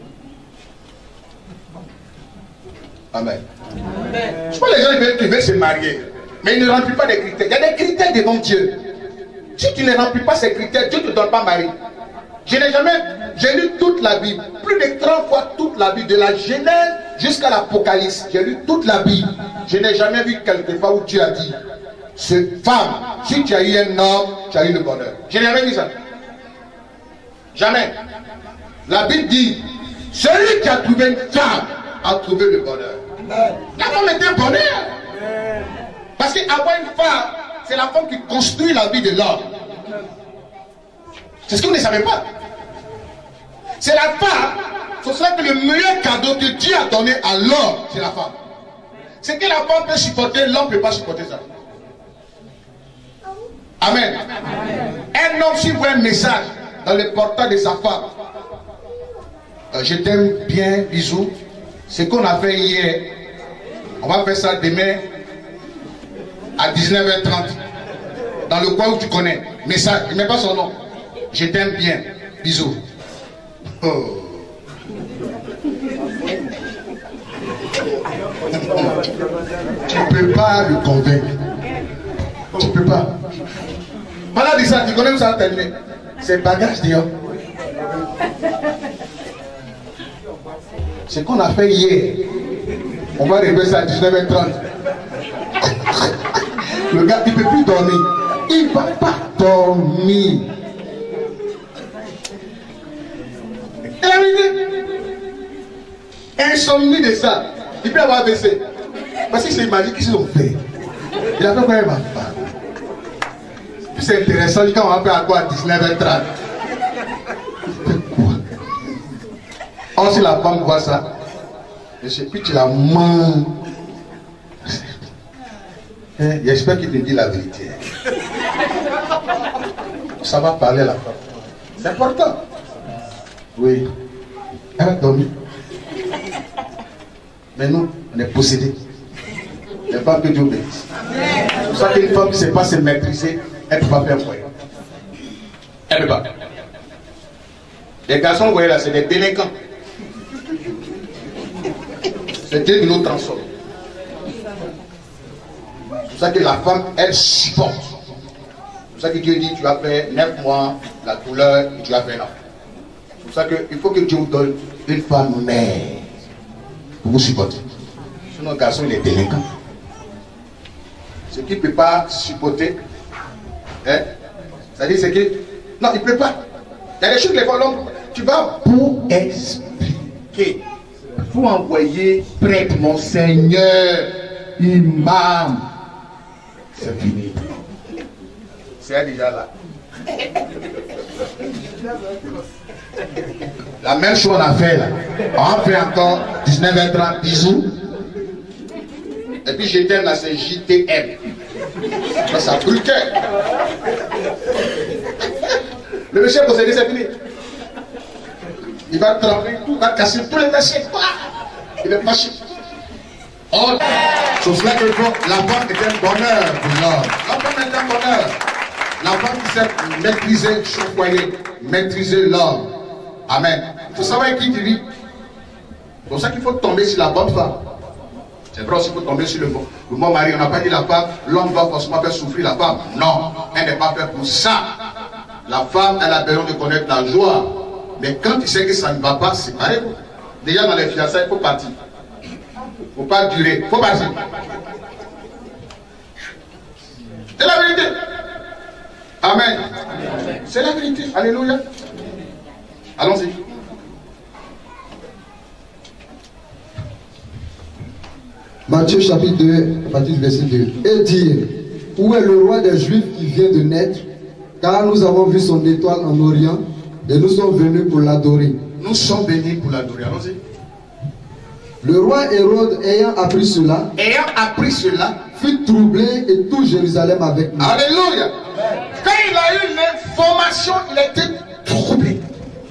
Amen. Je vois les gens qui veulent se marier. Mais ils ne remplissent pas des critères. Il y a des critères devant Dieu. Si tu ne remplis pas ces critères, Dieu ne te donne pas mari. J'ai lu toute la Bible, plus de 30 fois toute la Bible, de la Genèse jusqu'à l'Apocalypse. J'ai lu toute la Bible. Je n'ai jamais vu quelque part où Dieu a dit, cette femme, si tu as eu un homme, tu as eu le bonheur. Je n'ai jamais vu ça. Jamais. La Bible dit, celui qui a trouvé une femme a trouvé le bonheur. La femme est un bonheur. Parce qu'avoir une femme, c'est la femme qui construit la vie de l'homme. C'est ce que vous ne savez pas. C'est la femme. C'est cela que le meilleur cadeau que Dieu a donné à l'homme, c'est la femme. Ce que la femme peut supporter, l'homme ne peut pas supporter ça. Amen. Un homme, s'il voit un message dans le portail de sa femme, je t'aime bien, bisous. Ce qu'on a fait hier, on va faire ça demain à 19h30. Dans le coin où tu connais. Message, il ne met pas son nom. Je t'aime bien. Bisous. Oh. Tu ne peux pas le convaincre. Tu ne peux pas. Voilà, dit ça, tu connais où ça va terminer. C'est bagage d'homme. Ce qu'on a fait hier, on va arriver ça à 19h30. Le gars, il ne peut plus dormir. Il ne va pas dormir. Et la vérité, insomnie de ça, il peut avoir baissé. Parce qu'il s'imagine qu'ils ont fait. Il a fait quoi, il va faire. Puis c'est intéressant, quand on va faire à quoi à 19h30. Or, si la femme voit ça, je sais plus, tu la manges. J'espère qu'il te dit la vérité. Ça va parler à la femme. C'est important. Oui. Elle a dormi. Mais nous, on est possédés. Les femmes que Dieu bénisse. C'est pour ça qu'une femme qui ne sait pas se maîtriser, elle ne peut pas faire un foyer. Elle ne peut pas. Les garçons, vous voyez là, c'est des délinquants. C'est Dieu qui nous transforme. C'est pour ça que la femme, elle supporte. C'est pour ça que Dieu dit, tu vas faire 9 mois, la douleur, et tu vas faire un enfant. C'est pour ça qu'il faut que Dieu vous donne une femme mère pour vous supporter. Sinon, le garçon, il est délinquant. Ce qu'il ne peut pas supporter, hein, c'est-à-dire, c'est que, non, il ne peut pas. Il y a des choses que les femmes, tu vas pour expliquer. Il faut envoyer prêtre, mon Seigneur, imam. C'est fini. C'est déjà là. La même chose on a fait là. On fait encore 19h30, bisous. Et puis je t'aime là, c'est JTM. Ça, ça brûle le cœur. Le monsieur possédé, c'est fini. Il va trembler tout, il va casser tous les assiettes. Il est fâché. Oh, c'est cela que la femme est un bonheur pour l'homme. La femme est un bonheur. La femme qui sait maîtriser son foyer, maîtriser l'homme. Amen. Il faut savoir qui tu vis. C'est pour ça qu'il faut tomber sur la bonne femme. C'est vrai aussi qu'il faut tomber sur le bon mari. On n'a pas dit la femme, l'homme va forcément faire souffrir la femme. Non, elle n'est pas faite pour ça. La femme, elle a besoin de connaître la joie. Mais quand tu sais que ça ne va pas, c'est pareil. Déjà dans les fiançailles, il faut partir. Il ne faut pas durer. Il faut partir. C'est la vérité. Amen. C'est la vérité. Alléluia. Allons-y. Matthieu chapitre 2, à partir du verset 2. Et dire, où est le roi des Juifs qui vient de naître? Car nous avons vu son étoile en Orient et nous sommes venus pour l'adorer. Nous sommes venus pour l'adorer. Allons-y. Le roi Hérode, ayant appris cela, fut troublé et tout Jérusalem avec lui. Alléluia. Quand il a eu l'information, il était troublé.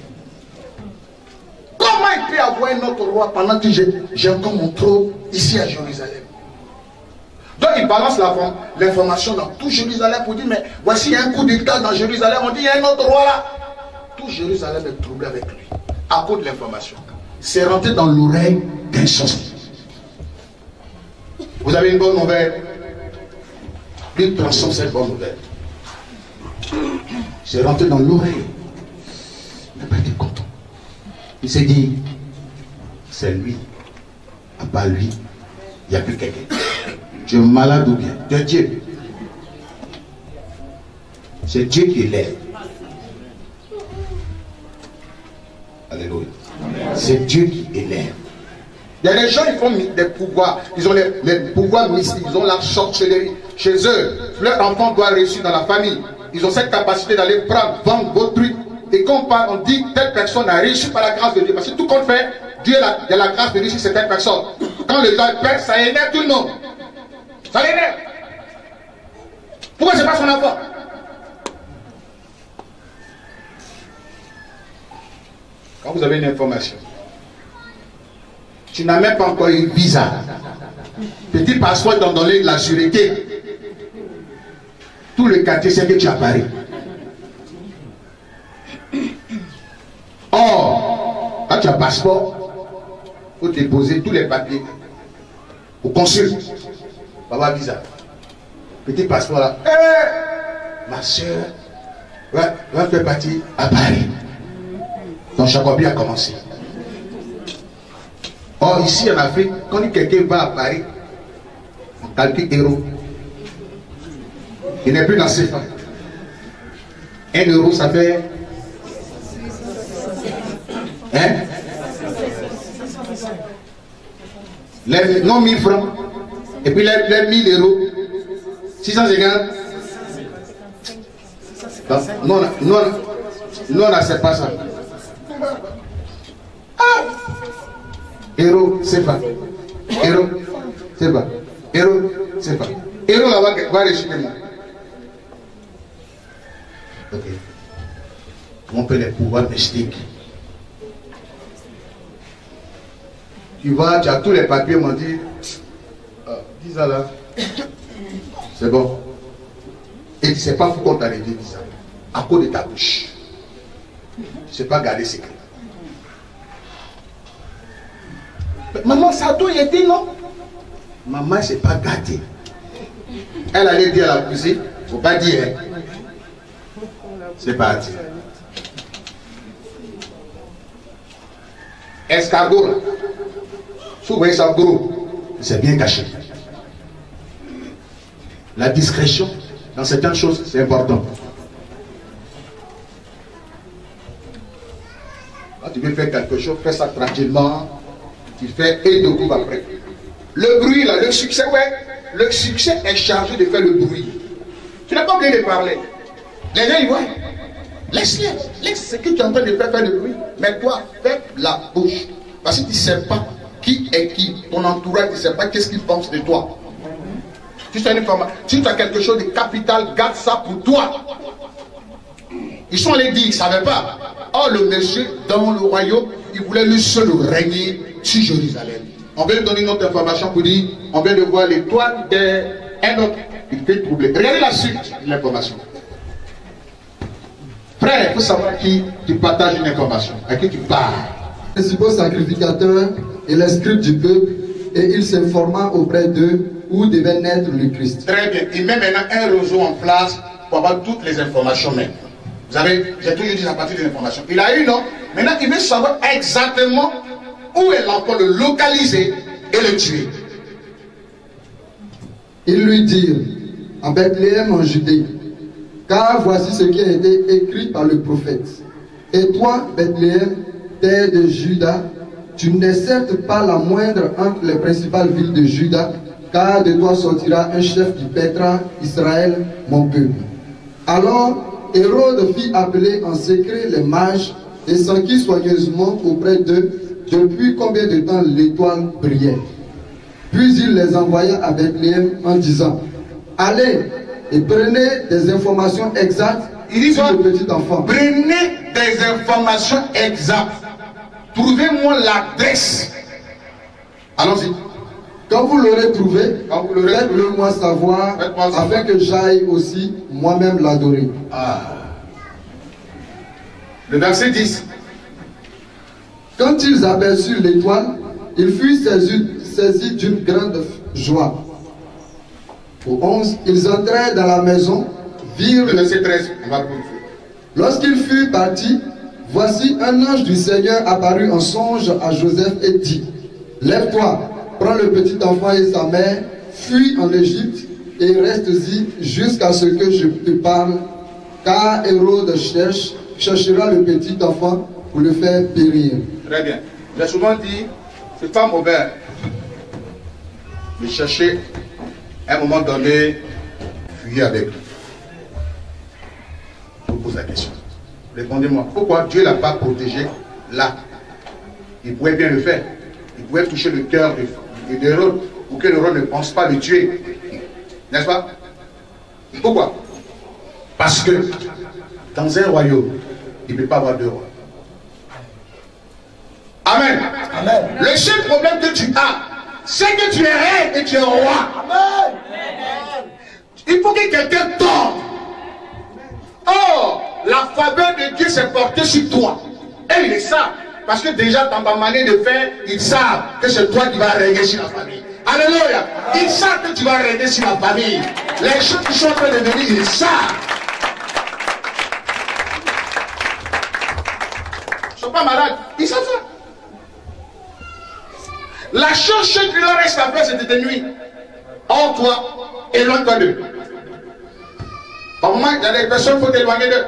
Comment il peut avoir un autre roi pendant que j'ai encore mon trône ici à Jérusalem? Donc il balance l'information dans tout Jérusalem pour dire, mais voici il y a un coup d'état dans Jérusalem, on dit il y a un autre roi là. Tout Jérusalem est troublé avec lui, à cause de l'information. C'est rentré dans l'oreille d'un sorcier. Vous avez une bonne nouvelle? Lui transforme cette bonne nouvelle. C'est rentré dans l'oreille. Il n'a pas été content. Il s'est dit, c'est lui. À part lui, il n'y a plus quelqu'un. Tu es malade ou bien? Tu es Dieu. C'est Dieu qui l'élève. Alléluia. C'est Dieu qui élève. Il y a des gens qui font des pouvoirs. Ils ont les pouvoirs mystiques. Ils ont la sorcellerie chez eux. Leur enfant doit réussir dans la famille. Ils ont cette capacité d'aller prendre, vendre vos trucs. Et quand on parle, on dit telle personne a réussi par la grâce de Dieu. Parce que tout compte fait, Dieu a la grâce de réussir certaines personnes. Quand le gars perd, ça énerve tout le monde. Ça l'énerve. Pourquoi c'est pas son enfant? Quand vous avez une information, tu n'as même pas encore eu visa. Petit passeport dans la sûreté. Tout le quartier sait que tu as Paris. Or, quand tu as passeport, il faut déposer tous les papiers au consul. Papa visa. Petit passeport là. Ma soeur va faire partie à Paris. Donc Jacobi a commencé. Or ici en Afrique, quand quelqu'un va à Paris, on calcule euro. Il n'est plus dans CFA. 1 euro ça fait non 1000 francs. Et puis les 1000 euros 650. Non, on n'accepte pas ça. Héros, c'est pas. Héros, c'est pas. Héros, c'est pas. Héros là-bas va réussir moi. Ok. On peut les pouvoirs mystiques. Tu vas, tu as tous les papiers, m'ont dit, dis ça là. C'est bon. Et tu ne sais pas pourquoi on t'a dit ça. À cause de ta bouche. Tu ne sais pas garder secret. Maman, ça doit y aider, non? Maman, ne s'est pas gâtée. Elle allait dire à la cuisine, il ne faut pas dire. Hein. C'est parti. Escargot, là. Souvent, ça gros. C'est bien caché. La discrétion, dans certaines choses, c'est important. Quand tu veux faire quelque chose, fais ça tranquillement. Tu fais et deux coups après. Le bruit là, le succès, ouais. Le succès est chargé de faire le bruit. Tu n'as pas besoin de parler. Les gens, ils voient. Laisse-les. Laisse ce que tu es en train de faire le bruit. Mais toi, fais la bouche. Parce que tu ne sais pas qui est qui. Ton entourage, tu ne sais pas qu'est-ce qu'il pense de toi. Si tu as quelque chose de capital, garde ça pour toi. Ils sont allés dire, ils ne savaient pas. Oh, le monsieur, dans le royaume, il voulait lui seul régner sur Jérusalem. On vient lui donner une autre information pour dire, on vient de voir l'étoile d'un autre. Il fait troubler. Regardez la suite de l'information. Frère, il faut savoir qui tu partages une information, à qui tu parles. Les principaux sacrificateurs et les scribes du peuple, et il s'informa auprès d'eux où devait naître le Christ. Très bien. Il met maintenant un réseau en place pour avoir toutes les informations même. Vous avez, j'ai toujours dit à partir des informations. Il a eu, non? Maintenant, il veut savoir exactement où est l'enfant, le localiser et le tuer. Ils lui dirent, à Bethléem en Judée, car voici ce qui a été écrit par le prophète. Et toi, Bethléem, terre de Juda, tu n'es certes pas la moindre entre les principales villes de Juda, car de toi sortira un chef qui paîtra Israël, mon peuple. Alors, Hérode fit appeler en secret les mages et s'enquit soigneusement auprès d'eux depuis combien de temps l'étoile brillait. Puis il les envoya à Bethléem en disant, allez et prenez des informations exactes sur le petit enfant. Prenez des informations exactes. Trouvez-moi l'adresse. Allons-y. Quand vous l'aurez trouvé, faites-le moi savoir, afin que j'aille aussi moi-même l'adorer. Le verset 10. Quand ils aperçurent l'étoile, ils furent saisis d'une grande joie. Au 11, ils entrèrent dans la maison, virent... Le verset 13, on va Lorsqu'ils furent partis, voici un ange du Seigneur apparut en songe à Joseph et dit, lève-toi, prends le petit enfant et sa mère, fuis en Égypte et reste-y jusqu'à ce que je te parle, car Hérode cherchera le petit enfant pour le faire périr. Très bien. J'ai souvent dit, c'est pas mauvais de chercher à un moment donné, fuir avec lui. Je vous pose la question. Répondez-moi, pourquoi Dieu ne l'a pas protégé là? Il pouvait bien le faire. Il pouvait toucher le cœur de l'Hérodie pour que l'Hérodie ne pense pas le tuer. N'est-ce pas? Pourquoi? Parce que dans un royaume, il ne peut pas avoir deux rois. Amen. Amen. Le seul problème que tu as, c'est que tu es reine et tu es roi. Amen. Il faut que quelqu'un tombe. Or, la faveur de Dieu s'est portée sur toi. Et il est ça. Parce que déjà, dans ta manière de faire, ils savent que c'est toi qui vas régner sur la famille. Alléluia. Ils savent que tu vas régner sur la famille. Les choses qui sont en train de venir, ils savent. Ils ne sont pas malades. Ils savent ça. La chose qui leur reste à faire, c'est de te nuire. Or, toi, éloigne-toi d'eux. Par moment, il y a des personnes qu'il faut t'éloigner d'eux.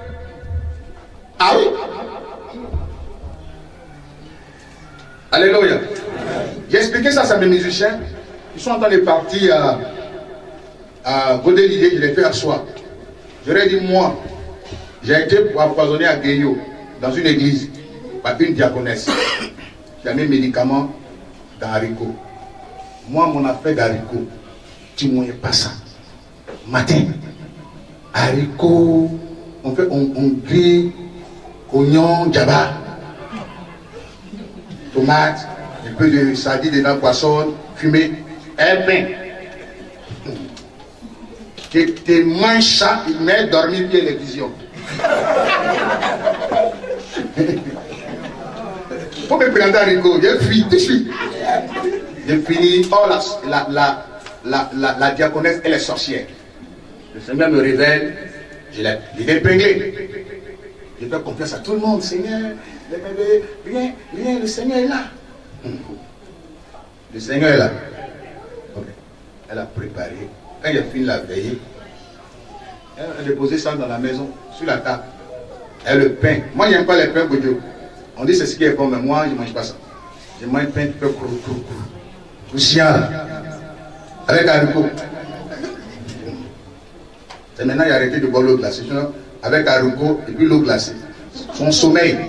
Ah oui? Alléluia. J'ai expliqué ça à mes musiciens. Ils sont en train de partir à Godé-Lidé, je l'ai fait à soir. Je leur ai dit, moi, j'ai été empoisonné à Guéyo, dans une église, par une diaconesse. J'ai mis médicaments dans haricot. Moi, mon affaire d'haricot, tu ne pas ça. Matin, haricot, on fait on grille, oignon, djaba, tomate, un peu de sardine dedans, poisson, fumé, un pain. Tu manges ça, tu mets dormir bien les visions. Faut me prendre un haricot, j'ai fui tout de suite. J'ai fini. Oh, la diaconesse, elle est sorcière. Le Seigneur me révèle, je l'ai épinglé. Je fais confiance à tout le monde. Seigneur, viens, le Seigneur est là. Le Seigneur est là. Okay. Elle a préparé. Quand il a fini la veillée, elle a déposé ça dans la maison, sur la table. Et le pain. Moi, je n'aime pas les pains Dieu. On dit c'est ce qui est bon, mais moi, je ne mange pas ça. Je mange un pain qui peut croustillant. Avec haricot. C'est maintenant il a arrêté de boire l'eau glacée. Avec haricot et puis l'eau glacée. Son sommeil.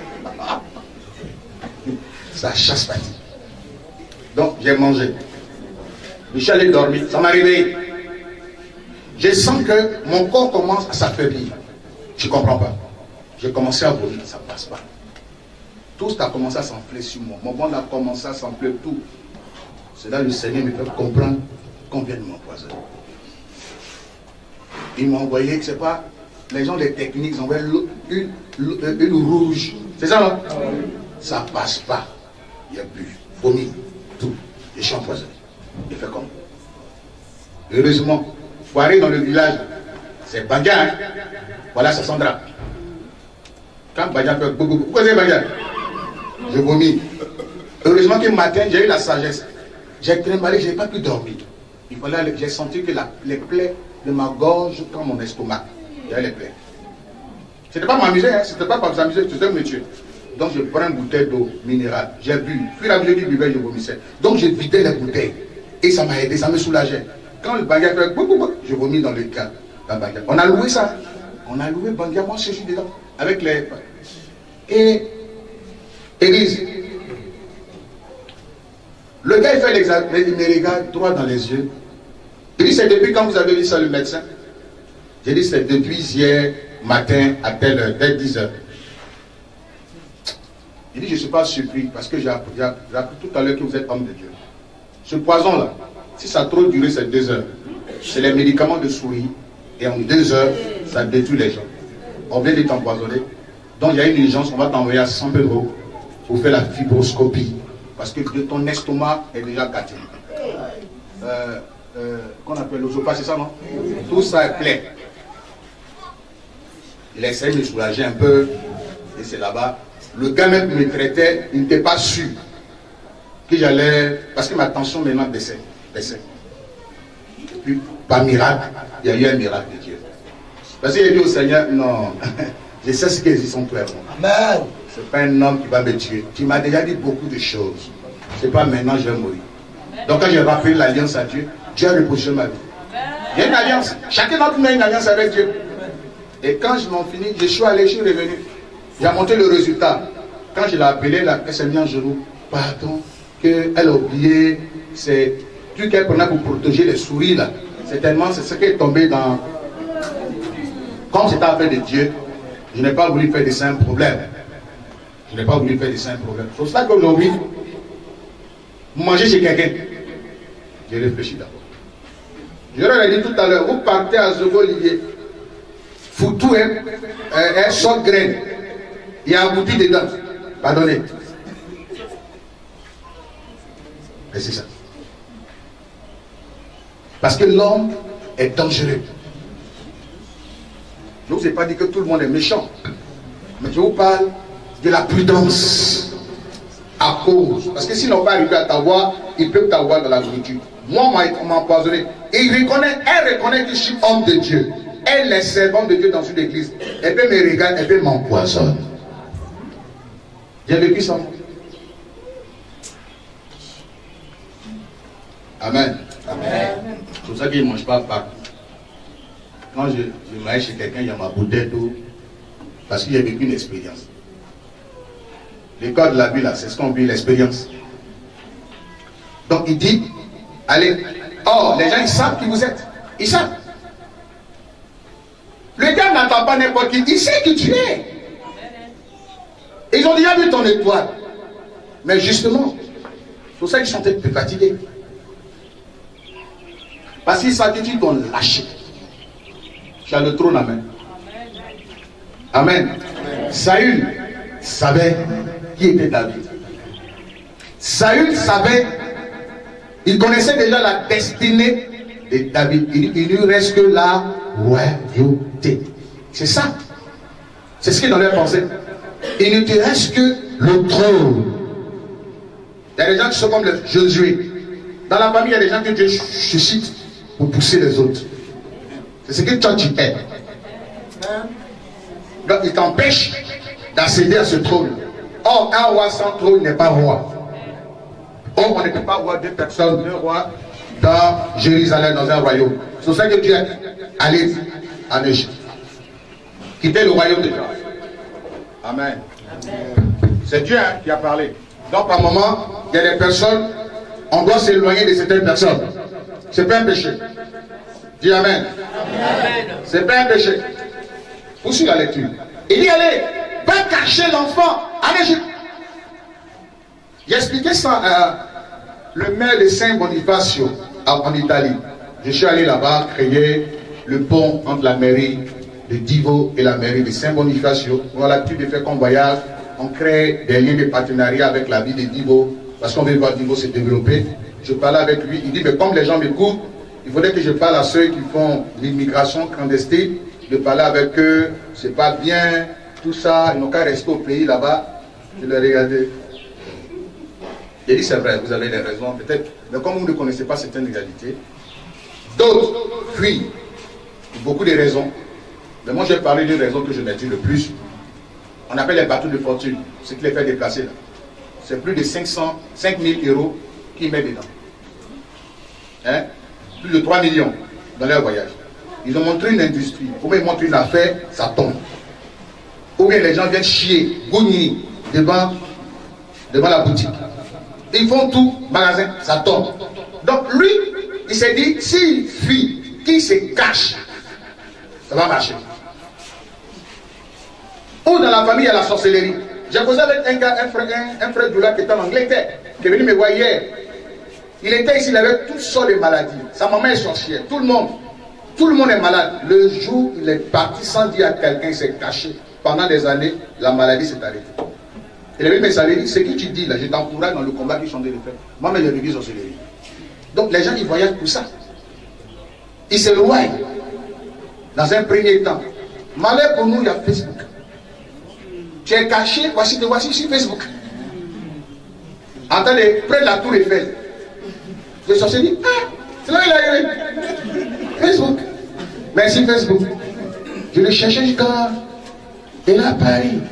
Ça chasse fatigue. Donc j'ai mangé. Je suis allé dormir. Ça m'a réveillé. Je sens que mon corps commence à s'affaiblir. Je ne comprends pas. J'ai commencé à vomir. Ça ne passe pas. Tout ça a commencé à s'enfler sur moi. Mon ventre a commencé à s'enfler tout. C'est là que le Seigneur me fait comprendre qu'on vient de m'empoisonner. Il m'a envoyé, que c'est pas, les gens des techniques, ils envoient une rouge. C'est ça, non? Ça passe pas. Il y a bu, vomi, tout. Et je suis empoisonné. Il fait comme. Heureusement, pour aller dans le village, c'est bagarre. Voilà, ça Sandra. Quand bagarre fait beaucoup, pourquoi c'est bagarre? Je vomis. Heureusement que le matin, j'ai eu la sagesse. J'ai trimballé, je n'ai pas pu dormir. J'ai senti que les plaies de ma gorge jusqu'à mon estomac. Il y a les plaies. Ce n'était pas m'amuser, hein, ce n'était pas pour m'amuser, c'était me tuer. Donc je prends une bouteille d'eau minérale, j'ai bu, puis la mesure du buvais, je vomissais. Donc je vidais les bouteilles et ça m'a aidé, ça me soulageait. Quand le baguette fait je vomis dans le cas. On a loué ça. On a loué Bandia, moi je suis dedans. Avec les. Et église. Le gars il fait l'examen, il me regarde droit dans les yeux. Il dit c'est depuis quand vous avez vu ça le médecin? J'ai dit c'est depuis hier matin à telle heure, dès 10 heures. Il dit je ne suis pas surpris parce que j'ai appris tout à l'heure que vous êtes homme de Dieu. Ce poison là, si ça a trop duré ces 2 heures, c'est les médicaments de souris et en 2 heures, ça détruit les gens. On vient d'être empoisonné. Donc il y a une urgence, on va t'envoyer à 100 € pour faire la fibroscopie parce que ton estomac est déjà gâté. Qu'on appelle l'osopa, c'est ça non? Tout ça est plein. Il essaie de me soulager un peu et c'est là-bas. Le gars même me traitait, il n'était pas sûr que j'allais, parce que ma tension maintenant baissait. Puis par miracle, il y a eu un miracle de Dieu. Parce qu'il a dit au Seigneur, non, je sais ce qu'ils sont clairs. Amen. Ce n'est pas un homme qui va me tuer. Tu m'as déjà dit beaucoup de choses. Ce n'est pas maintenant je vais mourir. Donc quand j'ai rappelé l'alliance à Dieu, Dieu a reproché ma vie. Il y a une alliance. Chacun d'entre nous a une alliance avec Dieu. Et quand je m'en finis, je suis allé, je suis revenu. J'ai montré le résultat. Quand je l'ai appelé, elle s'est mise en genou. Pardon, qu'elle a oublié, c'est tout qu'elle prenait pour protéger les souris là. C'est tellement, c'est ce qui est tombé dans. Comme c'était affaire de Dieu, je n'ai pas voulu faire de ça un problème. Je n'ai pas voulu faire de ça un problème. C'est pour ça qu'aujourd'hui, vous mangez chez quelqu'un. J'ai réfléchi d'abord. Je leur ai dit tout à l'heure, vous partez à Zogo-Livier, foutou un sort graine. Il y a abouti dedans. Pardonnez. Et c'est ça. Parce que l'homme est dangereux. Je ne vous ai pas dit que tout le monde est méchant. Mais je vous parle de la prudence. À cause. Parce que s'ils n'ont pas arrivé à t'avoir, ils peuvent t'avoir dans la nourriture. Moi, on m'a empoisonné. Et elle reconnaît que je suis homme de Dieu. Elle est servante de Dieu dans une église. Elle peut me regarder, elle peut m'empoisonner. J'ai vécu ça. Amen. Amen. C'est pour ça qu'il ne mange pas partout. Quand je m'aille chez quelqu'un, il y a ma bouteille d'eau. Parce qu'il a vécu une expérience. L'école de la vie, là, c'est ce qu'on vit, l'expérience. Donc il dit, allez. Oh, les gens, ils savent qui vous êtes. Ils savent. Le gars n'entend pas n'importe qui. Il sait qui tu es. Ils ont déjà vu ton étoile. Mais justement, c'est pour ça qu'ils sont peut-être plus fatigués. Parce qu'ils savent que tu dois lâcher. Tu as le trône à main. Amen. Saül savait qui était David. Saül savait, il connaissait déjà la destinée de David. Il ne reste que la royauté. C'est ça. C'est ce qui est dans leur pensée. Il ne te reste que le trône. Il y a des gens qui sont comme Josué. Dans la famille, il y a des gens que Dieu suscite pour pousser les autres. C'est ce que toi tu es. Donc il t'empêche d'accéder à ce trône. Or, un roi sans trône n'est pas roi. Or, on ne peut pas voir deux personnes, deux rois dans Jérusalem, dans un royaume. C'est pour ça que Dieu a dit, allez en Égypte. Quittez le royaume de Dieu. Amen. C'est Dieu qui a parlé. Donc, par moment, il y a des personnes, on doit s'éloigner de certaines personnes. C'est pas un péché. Dis Amen. C'est pas un péché. Poursuis la lecture. Il dit, allez, va cacher l'enfant en Égypte. J'ai expliqué ça à le maire de Saint-Bonifacio en Italie. Je suis allé là-bas créer le pont entre la mairie de Divo et la mairie de Saint-Bonifacio. On a l'habitude de faire qu'on voyage, on crée des liens de partenariat avec la ville de Divo, parce qu'on veut voir Divo se développer. Je parlais avec lui, il dit, mais comme les gens m'écoutent, il faudrait que je parle à ceux qui font l'immigration clandestine, de parler avec eux, c'est pas bien, tout ça, ils n'ont qu'à rester au pays là-bas. Je l'ai regardé. J'ai dit, c'est vrai, vous avez des raisons, peut-être, mais comme vous ne connaissez pas certaines réalités, d'autres fuient pour beaucoup de raisons. Mais moi, je vais parler d'une raison que je maîtrise le plus. On appelle les bateaux de fortune, ce qui les fait déplacer là. C'est plus de 5 000 € qu'ils mettent dedans. Hein? Plus de 3 millions dans leur voyage. Ils ont montré une industrie. Comment ils montrent une affaire, ça tombe. Ou bien les gens viennent chier, gougner devant la boutique. Ils font tout, magasin, ça tombe. Donc lui, il s'est dit, s'il fuit, qui se cache, ça va marcher. Ou dans la famille, il y a la sorcellerie. J'ai causé avec un gars, un frère Doula qui était en Angleterre, qui est venu me voir hier. Il était ici, il avait toutes sortes de maladies. Sa maman est sorcière, tout le monde est malade. Le jour où il est parti sans dire à quelqu'un, il s'est caché. Pendant des années, la maladie s'est arrêtée. Il avait dit, mais ça veut dire, ce que tu dis là, je t'encourage dans le combat qu'ils sont en train de faire. Moi, mais j'ai vécu sorcellerie. Donc les gens, ils voyagent pour ça. Ils s'éloignent. Dans un premier temps. Malheur pour nous, il y a Facebook. Tu es caché, voici sur Facebook. En train de près de la tour Eiffel. Le sorcier dit, ah, c'est là qu'il a eu. Facebook. Merci Facebook. Je le cherchais jusqu'à... Et là, Paris.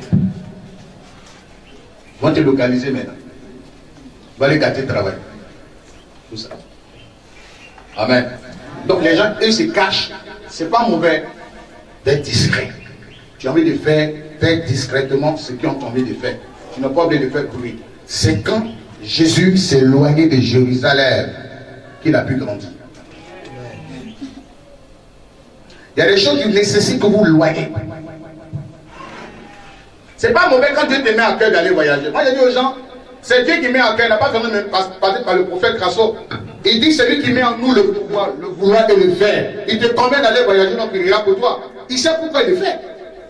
Ils vont te localiser maintenant. Ils vont aller gâter le travail. Tout ça. Amen. Donc les gens, eux, se cachent. C'est pas mauvais d'être discret. Tu as envie de faire discrètement ce qu'ils ont envie de faire. Tu n'as pas envie de faire bruit. C'est quand Jésus s'est éloigné de Jérusalem qu'il a pu grandir. Il y a des choses qui nécessitent que vous loignez. C'est pas mauvais quand Dieu te met à cœur d'aller voyager. Moi, j'ai dit aux gens, c'est Dieu qui met à cœur, il n'a pas besoin de passer par le prophète Crasso. Il dit, c'est lui qui met en nous le pouvoir et le faire. Il te convient d'aller voyager, donc il ira pour toi. Il sait pourquoi il le fait.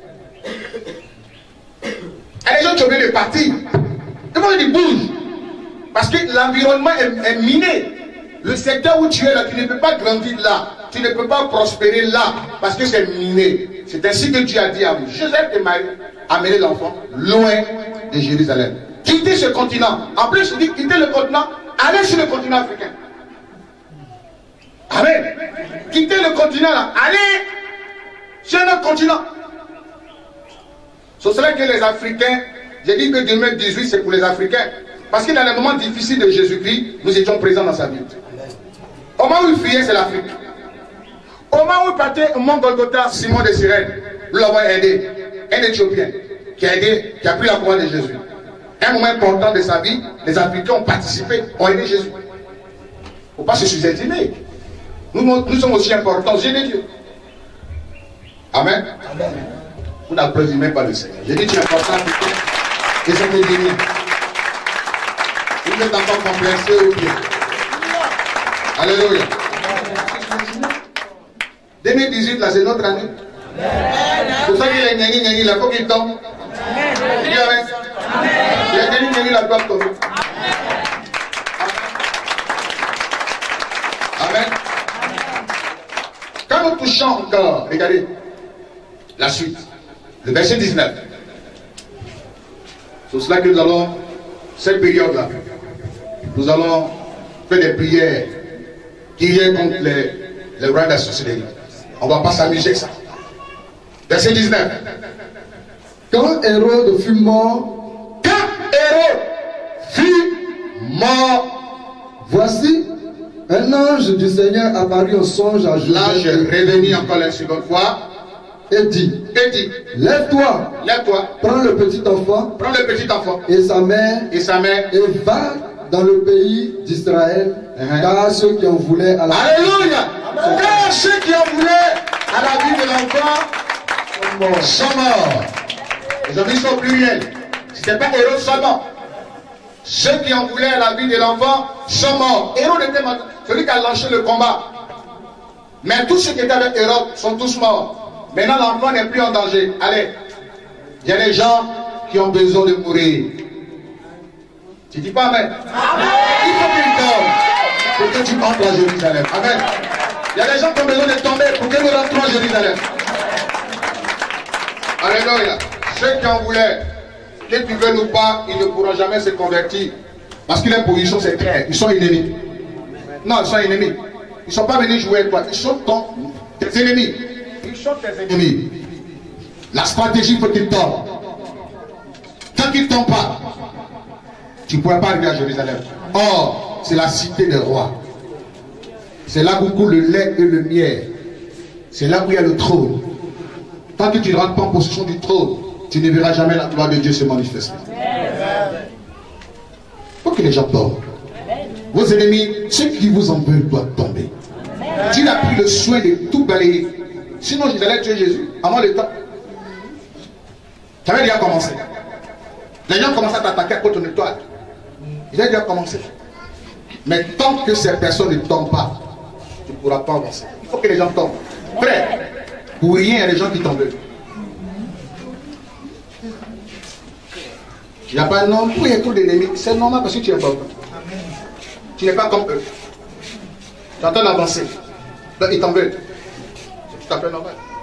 Et les gens qui ont envie de partir, ils bougent. Parce que l'environnement est miné. Le secteur où tu es là, tu ne peux pas grandir là. Tu ne peux pas prospérer là. Parce que c'est miné. C'est ainsi que Dieu a dit à vous. Joseph et Marie amener l'enfant loin de Jérusalem. Quitter ce continent. En plus, il dit quitter le continent, aller sur le continent africain. Amen. Quitter le continent là, aller sur notre continent. C'est cela que les Africains, j'ai dit que 2018 c'est pour les Africains. Parce que dans les moments difficiles de Jésus-Christ, nous étions présents dans sa vie. Au moment où il fuyait, c'est l'Afrique. Au moment où il partait au mont Golgotha, Simon de Cyrène, nous l'avons aidé. Un Éthiopien qui a pris la croix de Jésus. Un moment important de sa vie, les Africains ont participé, ont aidé Jésus. Il ne faut pas se sous-estimer. Nous sommes aussi importants aux yeux de Dieu. Amen. Amen. Vous n'applaudissez même pas le Seigneur. J'ai dit tu es important et c'est te bénir. Vous êtes encore complexé au pied. Alléluia. 2018 là c'est notre année. C'est pour ça qu'il est gagné là, il faut qu'il tombe. Il dit amen. Il a gagné la doit tomber. Amen. Quand nous touchons encore, regardez la suite, le verset 19. C'est cela que nous allons, cette période-là, nous allons faire des prières qui viennent contre les rois de la sorcellerie. On ne va pas s'amuser avec ça. Verset 19. Quand Hérode fut mort, voici, un ange du Seigneur apparut au songe à Joseph. L'ange est revenu encore la seconde fois. Et dit, lève-toi, prends le petit enfant, et sa mère, et va dans le pays d'Israël, car ceux qui en voulaient à la vie. Alléluia! Car ceux qui en voulaient à la vie de l'enfant sont morts. Les amis sont pluriels. Ce n'était pas Hérode seulement. Ceux qui en voulaient à la vie de l'enfant sont morts. Hérode était celui qui a lancé le combat. Mais tous ceux qui étaient avec Hérode sont tous morts. Maintenant, l'enfant n'est plus en danger. Allez, il y a des gens qui ont besoin de mourir. Tu dis pas amen? Amen. Il faut qu'il tombe pour que tu entres à Jérusalem. Amen. Il y a des gens qui ont besoin de tomber pour que nous rentrons à Jérusalem. Alléluia. Ceux qui en voulaient, qu'ils tu veulent ou pas, ils ne pourront jamais se convertir. Parce que leur position c'est clair. Ils sont ennemis. Non, ils sont ennemis. Ils ne sont pas venus jouer avec toi. Ils sont tes ennemis. destruction de tes ennemis. La stratégie, il faut qu'il tombe. Tant qu'il ne tombe pas, tu ne pourras pas arriver à Jérusalem. Or, c'est la cité des rois. C'est là où coule le lait et le miel. C'est là où il y a le trône. Tant que tu ne rentres pas en possession du trône, tu ne verras jamais la gloire de Dieu se manifester. Il faut que les gens tombent. Vos ennemis, ceux qui vous en veulent, doivent tomber. Dieu a pris le soin de tout balayer. Sinon, ils allaient tuer Jésus avant le temps. Ça avait déjà commencé. Les gens commencent à t'attaquer à contre ton étoile. Il a déjà commencé. Mais tant que ces personnes ne tombent pas, tu ne pourras pas avancer. Il faut que les gens tombent. Frère, pour rien, il y a des gens qui tombent. Il n'y a pas non plus, il y a trop d'ennemis. C'est normal parce que tu n'es pas. Tu n'es pas comme eux. Tu es en train d'avancer. Donc ils t'en veulent. C'est tout à fait normal.